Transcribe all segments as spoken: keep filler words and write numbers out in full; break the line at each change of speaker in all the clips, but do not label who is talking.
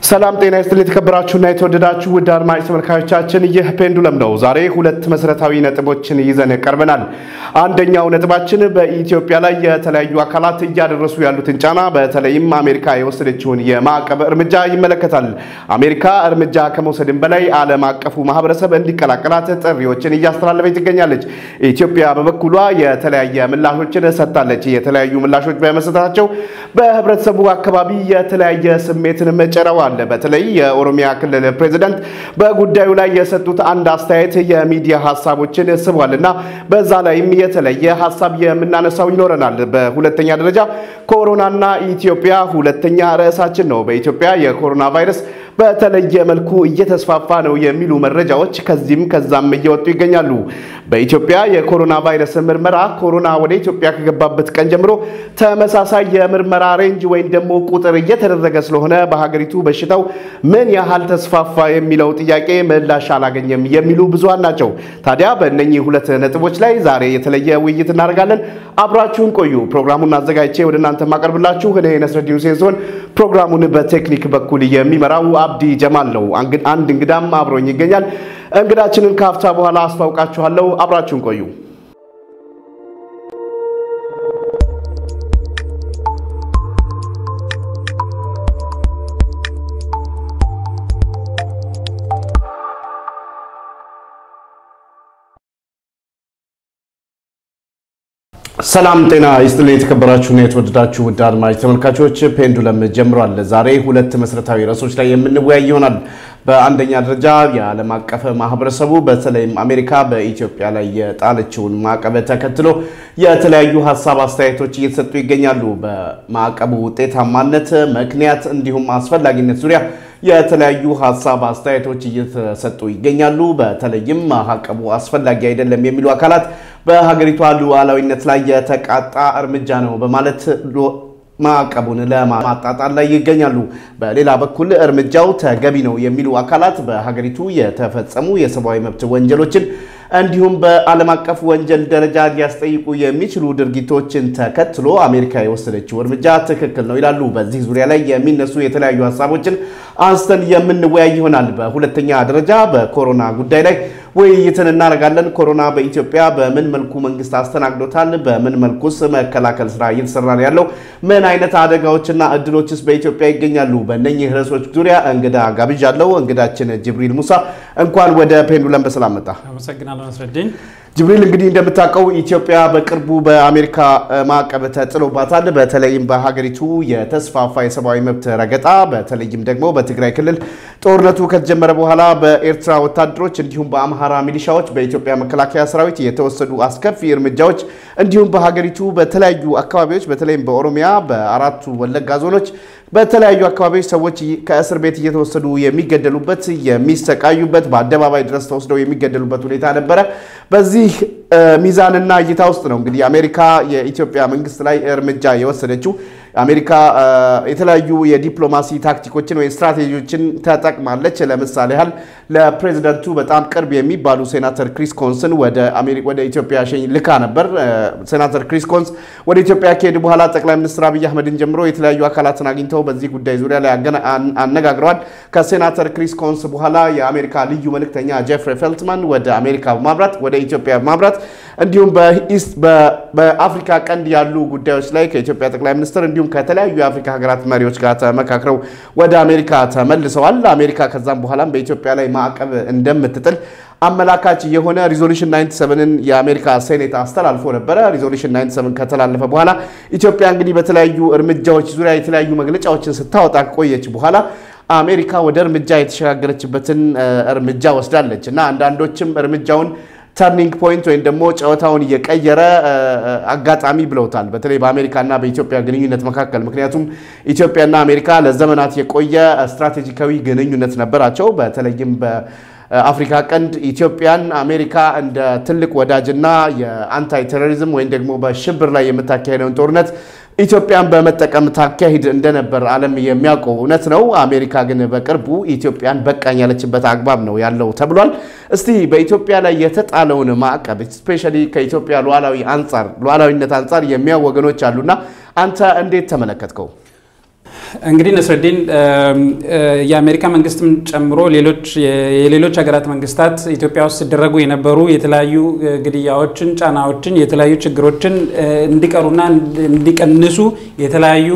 ሰላም ጤና ይስጥልኝ የተከበራችሁና የተወደዳችሁ ውድ አድማጭ ተመልካቾቻችን ይህ ፔንዱለም ነው። ዛሬ ሁለት መሰረታዊ ነጥቦችን ይዘን ቀርበናል። አንደኛው ነጥባችን በኢትዮጵያ ላይ የተለያዩ አካላት እያደረሱ ያሉትን ጫና በተለይም አሜሪካ የወሰደችውን የማዕቀብ እርምጃ ይመለከታል። አሜሪካ እርምጃ ከመውሰድም በላይ ዓለም አቀፉ ማህበረሰብ እንዲቀላቀላት ጥሪዎችን እያስተላለፈች ትገኛለች። ኢትዮጵያ በበኩሏ የተለያየ ምላሾችን ሰጥታለች። የተለያዩ ምላሾች በመሰጣቸው በህብረተሰቡ አካባቢ የተለያየ ስሜትን መጨረዋል። በተለይ የኦሮሚያ ክልል ፕሬዝዳንት በጉዳዩ ላይ የሰጡት አንድ አስተያየት የሚዲያ ሐሳቦችን ስቧልና በዛ ላይም የተለየ ሐሳብ የምናነሳው ይኖረናል። በሁለተኛ ደረጃ ኮሮናና ኢትዮጵያ ሁለተኛ ርዕሳችን ነው። በኢትዮጵያ የኮሮና ቫይረስ በተለየ መልኩ እየተስፋፋ ነው የሚሉ መረጃዎች ከዚህም ከዛም እየወጡ ይገኛሉ። በኢትዮጵያ የኮሮና ቫይረስ ምርመራ ኮሮና ወደ ኢትዮጵያ ከገባበት ቀን ጀምሮ ተመሳሳይ የምርመራ ሬንጅ ወይም ደግሞ ቁጥር እየተደረገ ስለሆነ በሀገሪቱ በሽታው ምን ያህል ተስፋፋ የሚለው ጥያቄ ምላሽ አላገኘም የሚሉ ብዙሃን ናቸው። ታዲያ በእነኚህ ሁለት ነጥቦች ላይ ዛሬ የተለየ ውይይት እናደርጋለን። አብራችሁን ቆዩ። ፕሮግራሙን አዘጋጅቼ ወደ እናንተ ማቀርብላችሁ እኔ ነስረዲን ሁሴን ሲሆን ፕሮግራሙን በቴክኒክ በኩል የሚመራው አብዲ ጀማል ነው። አንድ እንግዳም አብሮኝ ይገኛል። እንግዳችንን ካፍታ በኋላ አስተዋውቃችኋለሁ። አብራችሁን ቆዩ። ሰላም ጤና ይስጥልኝ የተከበራችሁና የተወደዳችሁ ውድ አድማጭ ተመልካቾች ፔንዱለም ጀምሯል። ዛሬ ሁለት መሰረታዊ ርዕሶች ላይ የምንወያይ ይሆናል። በአንደኛ ደረጃ የዓለም አቀፍ ማህበረሰቡ በተለይም አሜሪካ በኢትዮጵያ ላይ የጣለችውን ማዕቀብ ተከትሎ የተለያዩ ሐሳብ አስተያየቶች እየተሰጡ ይገኛሉ። በማዕቀቡ ውጤታማነት ምክንያት እንዲሁም አስፈላጊነት ዙሪያ የተለያዩ ሐሳብ አስተያየቶች እየተሰጡ ይገኛሉ። በተለይም ማዕቀቡ አስፈላጊ አይደለም የሚሉ አካላት በሀገሪቱ ሉዓላዊነት ላይ የተቃጣ እርምጃ ነው በማለት ማዕቀቡን ለማጣጣል ላይ ይገኛሉ። በሌላ በኩል እርምጃው ተገቢ ነው የሚሉ አካላት በሀገሪቱ የተፈጸሙ የሰብአዊ መብት ወንጀሎችን እንዲሁም በዓለም አቀፍ ወንጀል ደረጃ ሊያስጠይቁ የሚችሉ ድርጊቶችን ተከትሎ አሜሪካ የወሰደችው እርምጃ ትክክል ነው ይላሉ። በዚህ ዙሪያ ላይ የሚነሱ የተለያዩ ሐሳቦችን አንስተን የምንወያይ ይሆናል። በሁለተኛ ደረጃ በኮሮና ጉዳይ ላይ ውይይትን እናደርጋለን። ኮሮና በኢትዮጵያ በምን መልኩ መንግስት አስተናግዶታል? በምን መልኩስ መከላከል ስራ እየተሰራ ያለው? ምን አይነት አደጋዎችና እድሎችስ በኢትዮጵያ ይገኛሉ? በእነኚህ ርዕሶች ዙሪያ እንግዳ ጋብዣለሁ። እንግዳችን ጅብሪል ሙሳ እንኳን ወደ ፔንዱለም በሰላም መጣ።
አመሰግናለሁ ነስረዲን።
ጅብሪል እንግዲህ እንደምታውቀው ኢትዮጵያ በቅርቡ በአሜሪካ ማዕቀብ ተጥሎባታል። በተለይም በሀገሪቱ የተስፋፋ የሰብአዊ መብት ረገጣ በተለይም ደግሞ በትግራይ ክልል ጦርነቱ ከተጀመረ በኋላ በኤርትራ ወታደሮች እንዲሁም በአምሃራ ሚሊሻዎች በኢትዮጵያ መከላከያ ሰራዊት የተወሰዱ አስከፊ እርምጃዎች እንዲሁም በሀገሪቱ በተለያዩ አካባቢዎች በተለይም በኦሮሚያ በአራቱ ወለጋ ዞኖች በተለያዩ አካባቢዎች ሰዎች ከእስር ቤት እየተወሰዱ የሚገደሉበት የሚሰቃዩበት በአደባባይ ድረስ ተወስደው የሚገደሉበት ሁኔታ ነበረ። በዚህ ሚዛንና እይታ ውስጥ ነው እንግዲህ አሜሪካ የኢትዮጵያ መንግስት ላይ እርምጃ የወሰደችው። አሜሪካ የተለያዩ የዲፕሎማሲ ታክቲኮችን ወይ ስትራቴጂዎችን ተጠቅማለች። ለምሳሌ ያህል ለፕሬዝዳንቱ በጣም ቅርብ የሚባሉ ሴናተር ክሪስ ኮንስን ወደ አሜሪካ ወደ ኢትዮጵያ ሸኝ ልካ ነበር። ሴናተር ክሪስ ኮንስ ወደ ኢትዮጵያ ከሄዱ በኋላ ጠቅላይ ሚኒስትር አብይ አህመድን ጀምሮ የተለያዩ አካላትን አግኝተው በዚህ ጉዳይ ዙሪያ ላይ አነጋግረዋል። ከሴናተር ክሪስ ኮንስ በኋላ የአሜሪካ ልዩ መልእክተኛ ጄፍሪ ፌልትማን ወደ አሜሪካ ማብራት ወደ ኢትዮጵያ ማብራት እንዲሁም በኢስት በአፍሪካ ቀንድ ያሉ ጉዳዮች ላይ ከኢትዮጵያ ጠቅላይ ሚኒስትር እንዲሁም ከተለያዩ የአፍሪካ ሀገራት መሪዎች ጋር ተመካክረው ወደ አሜሪካ ተመልሰዋል። አሜሪካ ከዛም በኋላም በኢትዮጵያ ላይ ማዕቀብ እንደምትጥል አመላካች የሆነ ሪዞሉሽን ናይንቲ ሰቨንን የአሜሪካ ሴኔት አስተላልፎ ነበር። ሪዞሉሽን ናይንቲ ሰቨን ከተላለፈ በኋላ ኢትዮጵያ እንግዲህ በተለያዩ እርምጃዎች ዙሪያ የተለያዩ መግለጫዎችን ስታወጣ ቆየች። በኋላ አሜሪካ ወደ እርምጃ የተሸጋገረችበትን እርምጃ ወስዳለች እና አንዳንዶችም እርምጃውን ተርኒንግ ፖይንት ወይ ደግሞ ጨዋታውን የቀየረ አጋጣሚ ብለውታል። በተለይ በአሜሪካና በኢትዮጵያ ግንኙነት መካከል ምክንያቱም ኢትዮጵያና አሜሪካ ለዘመናት የቆየ ስትራቴጂካዊ ግንኙነት ነበራቸው። በተለይም በአፍሪካ ቀንድ ኢትዮጵያን አሜሪካ እንደ ትልቅ ወዳጅና የአንታይ ቴሮሪዝም ወይ ደግሞ በሽብር ላይ የምታካሄደውን ጦርነት ኢትዮጵያን በመጠቀም ታካሂድ እንደነበር ዓለም የሚያውቀው እውነት ነው። አሜሪካ ግን በቅርቡ ኢትዮጵያን በቃኝ ያለችበት አግባብ ነው ያለው ተብሏል። እስቲ በኢትዮጵያ ላይ የተጣለውን ማዕቀብ ስፔሻሊ ከኢትዮጵያ ሉዓላዊ አንፃር ሉዓላዊነት አንፃር የሚያወገኖች አሉና አንተ እንዴት ተመለከትከው?
እንግዲህ ነስረዲን የአሜሪካ መንግስትም ጨምሮ ሌሎች የሌሎች ሀገራት መንግስታት ኢትዮጵያ ውስጥ ሲደረጉ የነበሩ የተለያዩ ግድያዎችን ጫናዎችን የተለያዩ ችግሮችን እንዲቀሩና እንዲቀንሱ የተለያዩ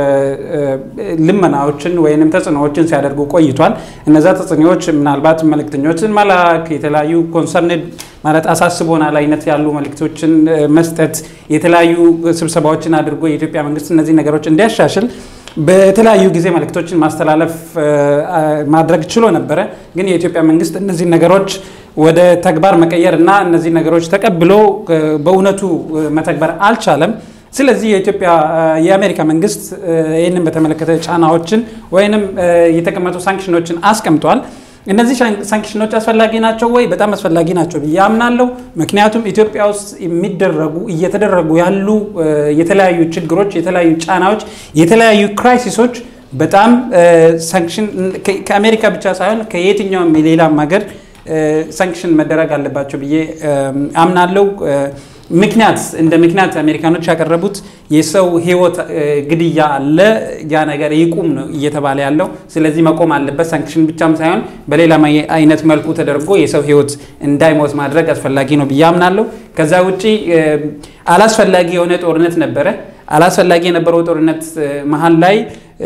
ልመናዎችን ወይንም ተጽዕኖዎችን ሲያደርጉ ቆይቷል እነዛ ተጽዕኖዎች ምናልባት መልእክተኞችን መላክ የተለያዩ ኮንሰርንድ ማለት አሳስቦናል አይነት ያሉ መልእክቶችን መስጠት የተለያዩ ስብሰባዎችን አድርጎ የኢትዮጵያ መንግስት እነዚህ ነገሮች እንዲያሻሽል በተለያዩ ጊዜ መልእክቶችን ማስተላለፍ ማድረግ ችሎ ነበር ግን የኢትዮጵያ መንግስት እነዚህ ነገሮች ወደ ተግባር መቀየርና እነዚህ ነገሮች ተቀብሎ በእውነቱ መተግበር አልቻለም ስለዚህ የኢትዮጵያ የአሜሪካ መንግስት ይሄንን በተመለከተ ጫናዎችን ወይንም የተቀመጡ ሳንክሽኖችን አስቀምጧል እነዚህ ሳንክሽኖች አስፈላጊ ናቸው ወይ በጣም አስፈላጊ ናቸው ብያምናለሁ ምክንያቱም ኢትዮጵያ ውስጥ የሚደረጉ እየተደረጉ ያሉ የተለያዩ ችግሮች የተለያዩ ጫናዎች የተለያዩ ክራይሲሶች በጣም ሳንክሽን ከአሜሪካ ብቻ ሳይሆን ከየትኛውም ሌላ ሀገር ሳንክሽን መደረግ አለባቸው ብዬ አምናለሁ ምክንያት እንደ ምክንያት አሜሪካኖች ያቀረቡት የሰው ህይወት ግድያ አለ ያ ነገር ይቁም ነው እየተባለ ያለው ስለዚህ መቆም አለበት ሳንክሽን ብቻም ሳይሆን በሌላ አይነት መልኩ ተደርጎ የሰው ህይወት እንዳይሞት ማድረግ አስፈላጊ ነው ብያምናለሁ ከዛ ውጪ አላስፈላጊ የሆነ ጦርነት ነበር አላስፈላጊ የነበረው ጦርነት መሃል ላይ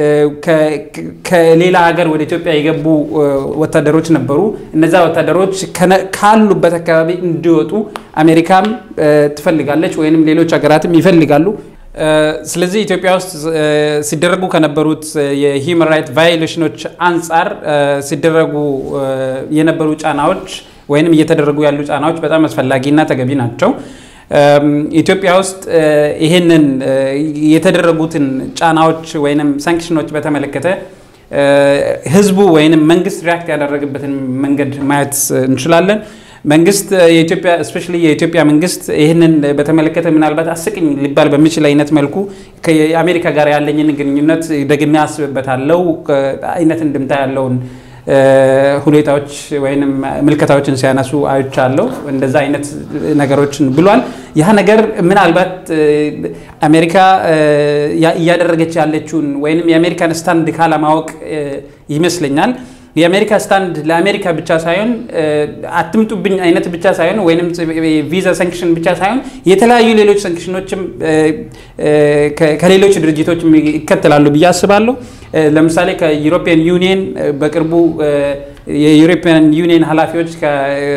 ከሌላ ሀገር ወደ ኢትዮጵያ የገቡ ወታደሮች ነበሩ እነዛ ወታደሮች ካሉበት አካባቢ እንዲወጡ አሜሪካም ትፈልጋለች ወይንም ሌሎች ሀገራትም ይፈልጋሉ ስለዚህ ኢትዮጵያ ውስጥ ሲደረጉ ከነበሩት የሂውማን ራይት ቫዮሌሽኖች አንፃር ሲደረጉ የነበሩ ጫናዎች ወይንም እየተደረጉ ያሉ ጫናዎች በጣም አስፈላጊና ተገቢ ናቸው ኢትዮጵያ ውስጥ ይሄንን የተደረጉትን ጫናዎች ወይንም ሳንክሽኖች በተመለከተ ህዝቡ ወይንም መንግስት ሪአክት ያደረገበትን መንገድ ማየት እንችላለን መንግስት የኢትዮጵያ ስፔሻሊ የኢትዮጵያ መንግስት ይሄንን በተመለከተ ምናልባት አስቂኝ ሊባል በሚችል አይነት መልኩ ከአሜሪካ ጋር ያለኝን ግንኙነት ደግሜ አስብበታለሁ አይነት እንድምታ ያለውን ሁኔታዎች ወይንም ምልከታዎችን ሲያነሱ አይቻለሁ እንደዛ አይነት ነገሮችን ብሏል ያ ነገር ምናልባት አሜሪካ ያያደረገች ያለችውን ወይንም የአሜሪካን ስታንድ ካለማወቅ ይመስለኛል የአሜሪካ ስታንድ ለአሜሪካ ብቻ ሳይሆን አትምጡብኝ አይነት ብቻ ሳይሆን ወይንም ቪዛ ሳንክሽን ብቻ ሳይሆን የተለያዩ ሌሎች ሳንክሽኖችም ከሌሎች ድርጅቶች ይከተላሉ በያስባለሁ ለምሳሌ ከዩሮፒያን ዩኒየን በቅርቡ የዩሮፒያን ዩኒየን ኃላፊዎች ከ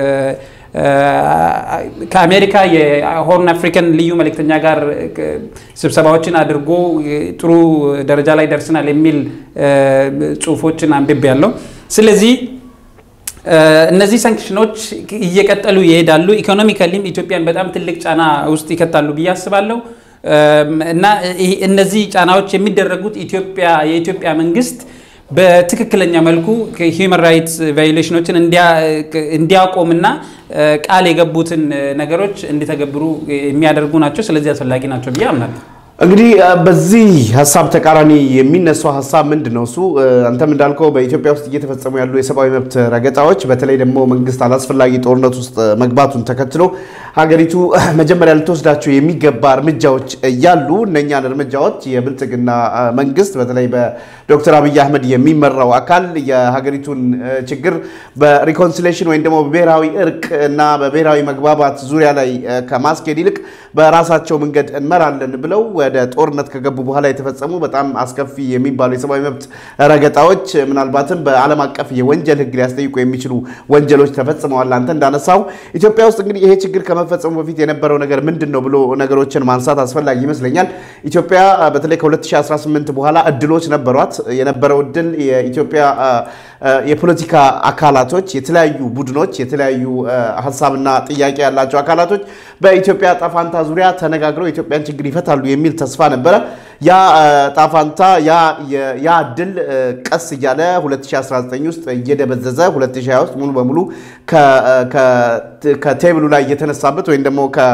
ከአሜሪካ የሆርን አፍሪካን ልዩ መልእክተኛ ጋር ስብሰባዎችን አድርጎ ጥሩ ደረጃ ላይ ደርሰናል የሚል ጽሁፎችን አንብቤያለሁ ስለዚህ እነዚህ ሳንክሽኖች እየቀጠሉ ይሄዳሉ ኢኮኖሚካሊም ኢትዮጵያን በጣም ትልቅ ጫና ውስጥ ይከታሉ በያስባለሁ እና እነዚህ ጫናዎች የሚደረጉት ኢትዮጵያ የኢትዮጵያ መንግስት በትክክለኛ መልኩ ከሂውማን ራይትስ ቫዮሌሽኖችን እንዲያቆምና ቃል የገቡትን ነገሮች እንዲተገብሩ የሚያደርጉ ናቸው ስለዚህ አስፈላጊ ናቸው በያምናለሁ
እንግዲህ በዚህ ሐሳብ ተቃራኒ የሚነሳው ሐሳብ ምንድነው እሱ አንተም እንዳልከው በኢትዮጵያ ውስጥ እየተፈጸሙ ያሉ የሰብአዊ መብት ረገጣዎች በተለይ ደግሞ መንግስት አላስፈላጊ ጦርነት ውስጥ መግባቱን ተከትሎ ሀገሪቱ መጀመሪያ ልትወስዳቸው የሚገባ እርምጃዎች ያሉ እነኛን እርምጃዎች የብልጽግና መንግስት በተለይ በዶክተር አብይ አህመድ የሚመራው አካል የሀገሪቱን ችግር በሪኮንሲሌሽን ወይም ደግሞ በብሔራዊ እርቅ እና በብሔራዊ መግባባት ዙሪያ ላይ ከማስኬድ ይልቅ በራሳቸው መንገድ እንመራለን ብለው ወደ ጦርነት ከገቡ በኋላ የተፈጸሙ በጣም አስከፊ የሚባሉ የሰብአዊ መብት ረገጣዎች ምናልባትም በዓለም አቀፍ የወንጀል ህግ ሊያስጠይቁ የሚችሉ ወንጀሎች ተፈጽመዋል አንተ እንዳነሳው ኢትዮጵያ ውስጥ እንግዲህ ይሄ ችግር ከመፈጸሙ በፊት የነበረው ነገር ምንድነው ብሎ ነገሮችን ማንሳት አስፈላጊ ይመስለኛል ኢትዮጵያ በተለይ ከ2018 በኋላ እድሎች ነበሯት የነበረው እድል የኢትዮጵያ የፖለቲካ አካላቶች የተለያዩ ቡድኖች የተለያዩ ሐሳብና ጥያቄ ያላቸው አካላቶች በኢትዮጵያ ጣፋንታ ዙሪያ ተነጋግረው ኢትዮጵያን ችግር ይፈታሉ የሚል ተስፋ ነበረ ያ ጣፋንታ ያ ያ ድል ቀስ እያለ ሁለት ሺህ አስራ ዘጠኝ ውስጥ እየደበዘዘ ሁለት ሺህ ሃያ ውስጥ ሙሉ በሙሉ ከ ከቴብሉ ላይ የተነሳበት ወይ ደግሞ ከ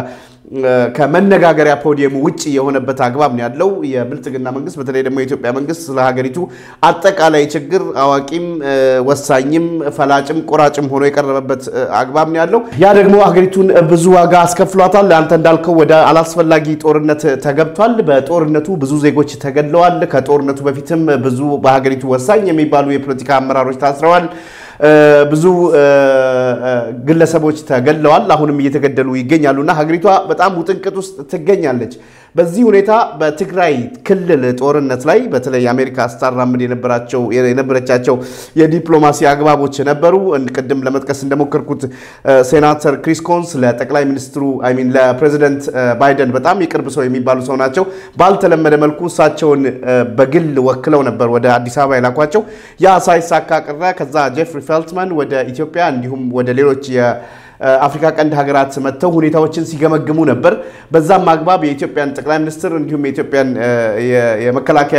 ከመነጋገሪያ ፖዲየሙ ውጪ የሆነበት አግባብ ነው ያለው የብልጽግና መንግስት በተለይ ደግሞ የኢትዮጵያ መንግስት ስለ ሀገሪቱ አጠቃላይ ችግር አዋቂም ወሳኝም ፈላጭም ቆራጭም ሆኖ የቀረበበት አግባብ ነው ያለው ያ ደግሞ ሀገሪቱን ብዙ ዋጋ አስከፍሏታል አንተ እንዳልከው ወደ አላስፈላጊ ጦርነት ተገብቷል በጦርነቱ ብዙ ዜጎች ተገድለዋል ከጦርነቱ በፊትም ብዙ በሀገሪቱ ወሳኝ የሚባሉ የፖለቲካ አመራሮች ታስረዋል ብዙ ግለሰቦች ተገድለዋል አሁንም እየተገደሉ ይገኛሉና ሀገሪቷ በጣም ውጥንቅጥ ውስጥ ትገኛለች በዚህ ሁኔታ በትግራይ ክልል ጦርነት ላይ በተለይ አሜሪካ አስተራምድ የነበራቸው የነበረቻቸው የዲፕሎማሲ አግባቦች ነበሩ እንቅድም ለመጥቀስ እንደሞከርኩት ሴናተር ክሪስ ኮንስ ለጠቅላይ ሚኒስትሩ አይ ሚን ለፕሬዚደንት ባይደን በጣም ይቅርብ ሰው የሚባሉ ሰው ናቸው ባልተለመደ መልኩ እሳቸውን በግል ወክለው ነበር ወደ አዲስ አበባ ያላኳቸው ያ ሳይሳካ ቀረ ከዛ ጄፍሪ ፌልትማን ወደ ኢትዮጵያ እንዲሁም ወደ ሌሎች የአፍሪካ ቀንድ ሀገራት መተው ሁኔታዎችን ሲገመግሙ ነበር በዛም ማግባብ የኢትዮጵያን ጠቅላይ ሚኒስትር እንዲሁም የኢትዮጵያን የመከላከያ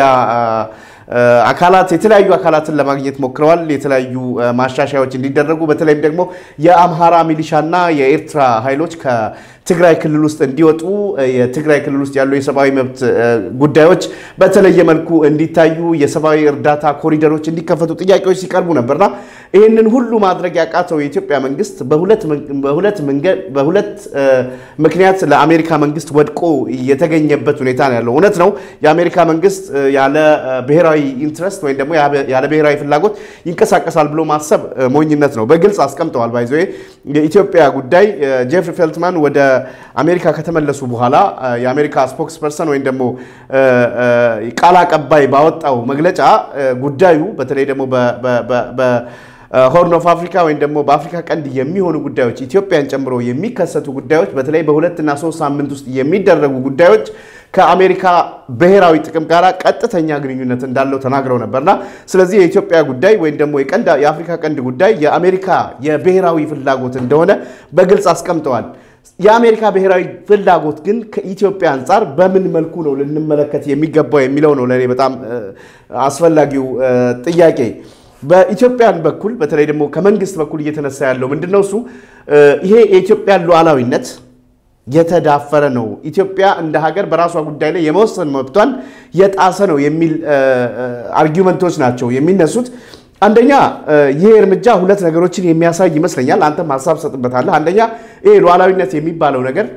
አካላት የተለያዩ አካላትን ለማግኘት ሞክረዋል የተለያዩ ማሻሻያዎች እንዲደረጉ በተለይም ደግሞ የአምሃራ ሚሊሻና የኤርትራ ኃይሎች ከትግራይ ክልል ውስጥ እንዲወጡ የትግራይ ክልል ውስጥ ያሉ የሰብአዊ መብት ጉዳዮች በተለየ መልኩ እንዲታዩ የሰብአዊ እርዳታ ኮሪደሮች እንዲከፈቱ ጥያቄዎች ሲቀርቡ ነበርና ይሄንን ሁሉ ማድረግ ያቃተው የኢትዮጵያ መንግስት በሁለት በሁለት መንገድ በሁለት ምክንያት ለአሜሪካ መንግስት ወድቆ የተገኘበት ሁኔታ ነው ያለው እውነት ነው የአሜሪካ መንግስት ያለ ብሔራዊ ኢንትረስት ወይ ደግሞ ያለ ብሔራዊ ፍላጎት ይንቀሳቀሳል ብሎ ማሰብ ሞኝነት ነው በግልጽ አስቀምጠዋል ባይዘው የኢትዮጵያ ጉዳይ ጄፍሪ ፌልትማን ወደ አሜሪካ ከተመለሱ በኋላ የአሜሪካ ስፖክስ ፐርሰን ወይ ደግሞ ቃል አቀባይ ባወጣው መግለጫ ጉዳዩ በተለይ ደግሞ በ ሆርን ኦፍ አፍሪካ ወይ ደግሞ በአፍሪካ ቀንድ የሚሆኑ ጉዳዮች ኢትዮጵያን ጨምሮ የሚከሰቱ ጉዳዮች በተለይ በሁለት እና ሶስት ሳምንት ውስጥ የሚደረጉ ጉዳዮች ከአሜሪካ ብሔራዊ ጥቅም ጋር ቀጥተኛ ግንኙነት እንዳለው ተናግረው ነበርና ስለዚህ የኢትዮጵያ ጉዳይ ወይ ደግሞ የቀንድ የአፍሪካ ቀንድ ጉዳይ የአሜሪካ የብሔራዊ ፍላጎት እንደሆነ በግልጽ አስቀምጠዋል የአሜሪካ ብሔራዊ ፍላጎት ግን ከኢትዮጵያ አንፃር በምን መልኩ ነው ልንመለከት የሚገባው የሚለው ነው ለኔ በጣም አስፈላጊው ጥያቄ በኢትዮጵያን በኩል በተለይ ደግሞ ከመንግስት በኩል እየተነሳ ያለው ምንድነው እሱ ይሄ የኢትዮጵያ ሉዓላዊነት የተዳፈረ ነው ኢትዮጵያ እንደ ሀገር በራሷ ጉዳይ ላይ የመወሰን መብቷን የጣሰ ነው የሚል አርጊውመንቶች ናቸው የሚነሱት አንደኛ ይሄ እርምጃ ሁለት ነገሮችን የሚያሳይ ይመስለኛል አንተም ሐሳብ ሰጥበታለህ አንደኛ ይሄ ሉዓላዊነት የሚባለው ነገር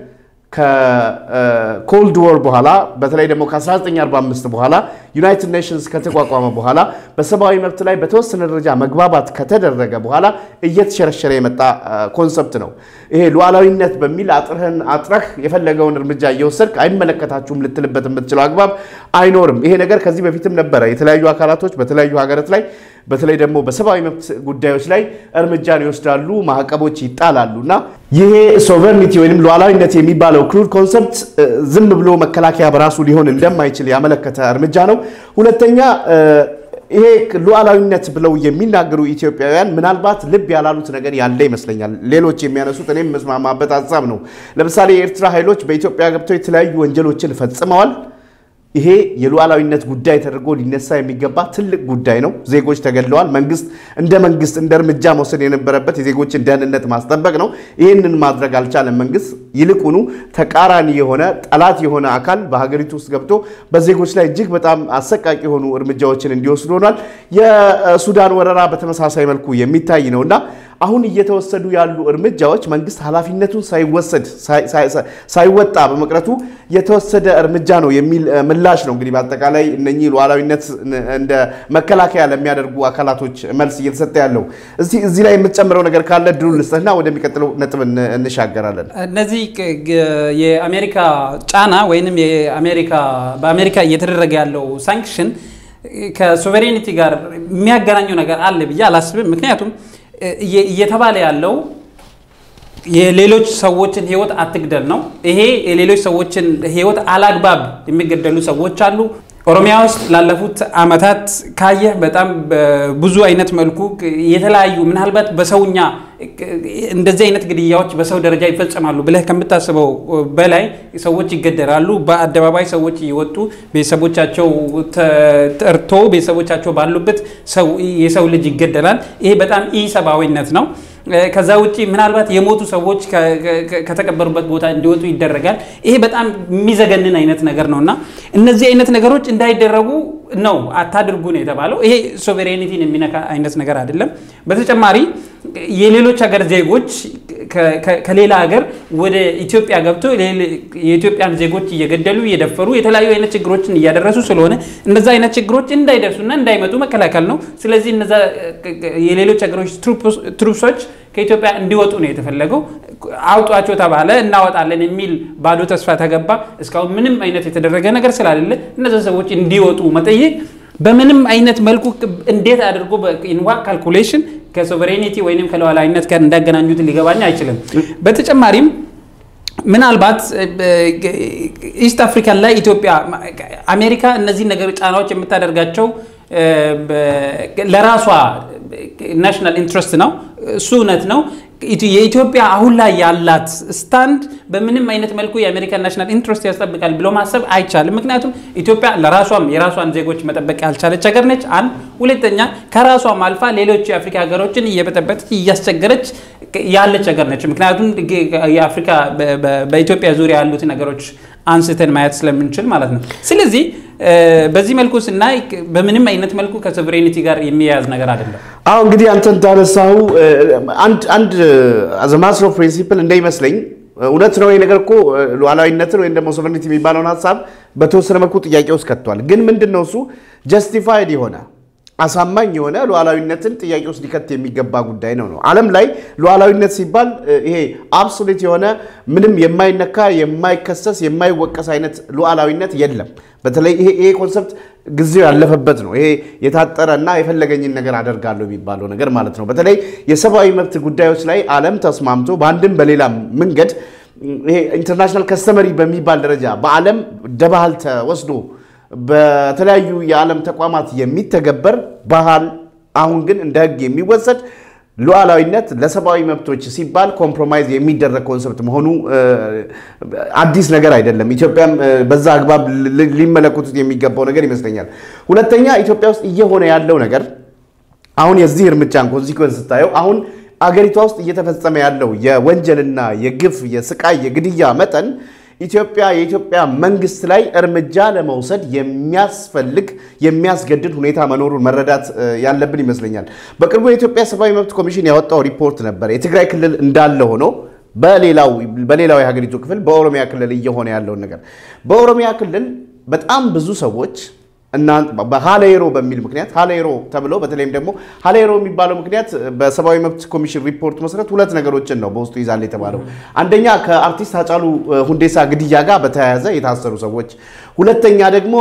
ከኮልድ ዋር በኋላ በተለይ ደግሞ ከ1945 በኋላ ዩናይትድ ኔሽንስ ከተቋቋመ በኋላ በሰብአዊ መብት ላይ በተወሰነ ደረጃ መግባባት ከተደረገ በኋላ እየተሸረሸረ የመጣ ኮንሰፕት ነው ይሄ ሉዓላዊነት በሚል አጥረህን አጥረህ የፈለገውን እርምጃ እየወሰድክ አይመለከታችሁም ልትልበት የምትችለው አግባብ አይኖርም ይሄ ነገር ከዚህ በፊትም ነበረ የተለያዩ አካላቶች በተለያዩ ሀገራት ላይ በተለይ ደግሞ በሰብአዊ መብት ጉዳዮች ላይ እርምጃን ይወስዳሉ ማዕቀቦች ይጣላሉና ይሄ ሶቨርኒቲ ወይንም ሉዓላዊነት የሚባለው ክሩድ ኮንሰፕት ዝም ብሎ መከላከያ በራሱ ሊሆን እንደማይችል ያመለከተ እርምጃ ነው ሁለተኛ ይሄ ሉዓላዊነት ብለው የሚናገሩ ኢትዮጵያውያን ምናልባት ልብ ያላሉት ነገር ያለ ይመስለኛል ሌሎች የሚያነሱት እኔም መስማማበት ሐሳብ ነው ለምሳሌ የኤርትራ ኃይሎች በኢትዮጵያ ገብተው የተለያዩ ወንጀሎችን ፈጽመዋል ይሄ የሉዓላዊነት ጉዳይ ተደርጎ ሊነሳ የሚገባ ትልቅ ጉዳይ ነው ዜጎች ተገድለዋል መንግስት እንደ መንግስት እንደ እርምጃ መውሰድ የነበረበት የዜጎችን ደህንነት ማስጠበቅ ነው ይሄንን ማድረግ አልቻለም መንግስት ይልቁኑ ተቃራኒ የሆነ ጠላት የሆነ አካል በሀገሪቱ ውስጥ ገብቶ በዜጎች ላይ እጅግ በጣም አሰቃቂ የሆኑ እርምጃዎችን እንዲወስዱ ሆኗል የሱዳን ወረራ በተመሳሳይ መልኩ የሚታይ ነውና አሁን እየተወሰዱ ያሉ እርምጃዎች መንግስት ኃላፊነቱን ሳይወሰድ ሳይወጣ በመቅረቱ የተወሰደ እርምጃ ነው የሚል ምላሽ ነው እንግዲህ በአጠቃላይ እነኚህ ሉዓላዊነት እንደ መከላከያ ለሚያደርጉ አካላቶች መልስ እየተሰጠ ያለው እዚ እዚ ላይ የምትጨምረው ነገር ካለ ድሉ ልስጥና ወደሚቀጥለው ነጥብ እንሻገራለን
እነዚህ የአሜሪካ ጫና ወይንም የአሜሪካ በአሜሪካ እየተደረገ ያለው ሳንክሽን ከሶቨሬኒቲ ጋር የሚያገናኘው ነገር አለ ብዬ አላስብም ምክንያቱም እየተባለ ያለው የሌሎች ሰዎችን ህይወት አትግደል ነው ይሄ የሌሎች ሰዎችን ህይወት አላግባብ የሚገደሉ ሰዎች አሉ ኦሮሚያ ውስጥ ላለፉት አመታት ካየ በጣም ብዙ አይነት መልኩ የተለያዩ ምናልባት በሰውኛ እንደዚህ አይነት ግድያዎች በሰው ደረጃ ይፈጸማሉ ብለህ ከምታስበው በላይ ሰዎች ይገደላሉ በአደባባይ ሰዎች ይወጡ ቤተሰቦቻቸው ተርቶ ቤተሰቦቻቸው ባሉበት ሰው የሰው ልጅ ይገደላል ይሄ በጣም ኢሰባዊነት ነው ከዛ ውጪ ምናልባት የሞቱ ሰዎች ከተቀበሩበት ቦታ እንዲወጡ ይደረጋል ይሄ በጣም የሚዘገንን አይነት ነገር ነውና እነዚህ አይነት ነገሮች እንዳይደረጉ ነው አታድርጉ ነው የተባለው ይሄ ሶቨሬኒቲን የሚነካ አይነት ነገር አይደለም በተጨማሪ የሌሎች ሀገር ዜጎች ከሌላ ሀገር ወደ ኢትዮጵያ ገብቶ የኢትዮጵያን ዜጎች እየገደሉ እየደፈሩ የተለያዩ አይነት ችግሮችን እያደረሱ ስለሆነ እነዛ አይነት ችግሮች እንዳይደርሱና እንዳይመጡ መከላከል ነው ስለዚህ እነዛ የሌሎች ሀገሮች ትሩፕሶች ከኢትዮጵያ እንዲወጡ ነው የተፈለገው አውጧቸው ተባለ እናወጣለን የሚል ባዶ ተስፋ ተገባ እስካሁን ምንም አይነት የተደረገ ነገር ስላልለ እነዛ ሰዎች እንዲወጡ መጠየቅ በምንም አይነት መልኩ እንዴት አድርጎ በኢንዋ ካልኩሌሽን ከሶቨሬኒቲ ወይንም ከሉዓላዊነት ጋር እንዳገናኙት ሊገባኝ አይችልም በተጨማሪም ምናልባት ኢስት አፍሪካ ላይ ኢትዮጵያ አሜሪካ እነዚህ ነገር ጫናዎች የምታደርጋቸው ለራሷ ናሽናል ኢንትረስት ነው ሱነት ነው የኢትዮጵያ አሁን ላይ ያላት ስታንድ በምንም አይነት መልኩ የአሜሪካን ናሽናል ኢንትረስት ያስጠብቃል ብሎ ማሰብ አይቻልም ምክንያቱም ኢትዮጵያ ለራሷም የራሷን ዜጎች መጠበቅ ያልቻለች ሀገር ነች አንድ ሁለተኛ ከራሷም አልፋ ሌሎች የአፍሪካ ሀገሮችን እየበጠበጠች እያስቸገረች ያለች ሀገር ነች ምክንያቱም የአፍሪካ በኢትዮጵያ ዙሪያ ያሉት ነገሮች አንስተን ማየት ስለምንችል ማለት ነው ስለዚህ በዚህ መልኩ ስናይ በምንም አይነት መልኩ ከሶቨሬኒቲ ጋር የሚያያዝ ነገር አይደለም
አው እንግዲህ አንተ እንዳነሳው አንድ አንድ as a master of principle እንደይመስለኝ እውነት ነው ይሄ ነገር እኮ ሉዓላዊነትን ወይ ደግሞ ሶቨሬኒቲ የሚባለውን ሐሳብ በተወሰነ መልኩ ጥያቄ ውስጥ ከቷል ግን ምንድነው እሱ ጀስቲፋይድ የሆነ አሳማኝ የሆነ ሉዓላዊነትን ጥያቄ ውስጥ ሊከት የሚገባ ጉዳይ ነው ነው ዓለም ላይ ሉዓላዊነት ሲባል ይሄ አብሶሉት የሆነ ምንም የማይነካ የማይከሰስ የማይወቀስ አይነት ሉዓላዊነት የለም በተለይ ይሄ ይሄ ኮንሰፕት ግዚው ያለፈበት ነው ይሄ የታጠረና የፈለገኝን ነገር አደርጋለሁ የሚባለው ነገር ማለት ነው በተለይ የሰብአዊ መብት ጉዳዮች ላይ ዓለም ተስማምቶ በአንድም በሌላም መንገድ ይሄ ኢንተርናሽናል ከስተመሪ በሚባል ደረጃ በዓለም ደባል ተወስዶ በተለያዩ የዓለም ተቋማት የሚተገበር ባህል አሁን ግን እንደ ህግ የሚወሰድ ሉዓላዊነት ለሰብአዊ መብቶች ሲባል ኮምፕሮማይዝ የሚደረግ ኮንሰፕት መሆኑ አዲስ ነገር አይደለም ኢትዮጵያም በዛ አግባብ ሊመለከቱት የሚገባው ነገር ይመስለኛል ሁለተኛ ኢትዮጵያ ውስጥ እየሆነ ያለው ነገር አሁን የዚህ እርምጃን ኮንሲኩዌንስ ታየው አሁን አገሪቷ ውስጥ እየተፈጸመ ያለው የወንጀልና የግፍ የስቃይ የግድያ መጠን ኢትዮጵያ የኢትዮጵያ መንግስት ላይ እርምጃ ለመውሰድ የሚያስፈልግ የሚያስገድድ ሁኔታ መኖሩን መረዳት ያለብን ይመስለኛል በቅርቡ የኢትዮጵያ ሰብአዊ መብት ኮሚሽን ያወጣው ሪፖርት ነበር የትግራይ ክልል እንዳለ ሆኖ በሌላው በሌላው የሀገሪቱ ክፍል በኦሮሚያ ክልል እየሆነ ያለው ነገር በኦሮሚያ ክልል በጣም ብዙ ሰዎች እና በሃሌሮ በሚል ምክንያት ሃሌሮ ተብሎ በተለይም ደግሞ ሃሌሮ የሚባለው ምክንያት በሰብአዊ መብት ኮሚሽን ሪፖርት መሰረት ሁለት ነገሮችን ነው በውስጡ ይዛል የተባለው አንደኛ ከአርቲስት አጫሉ ሁንዴሳ ግድያ ጋር በተያያዘ የታሰሩ ሰዎች ሁለተኛ ደግሞ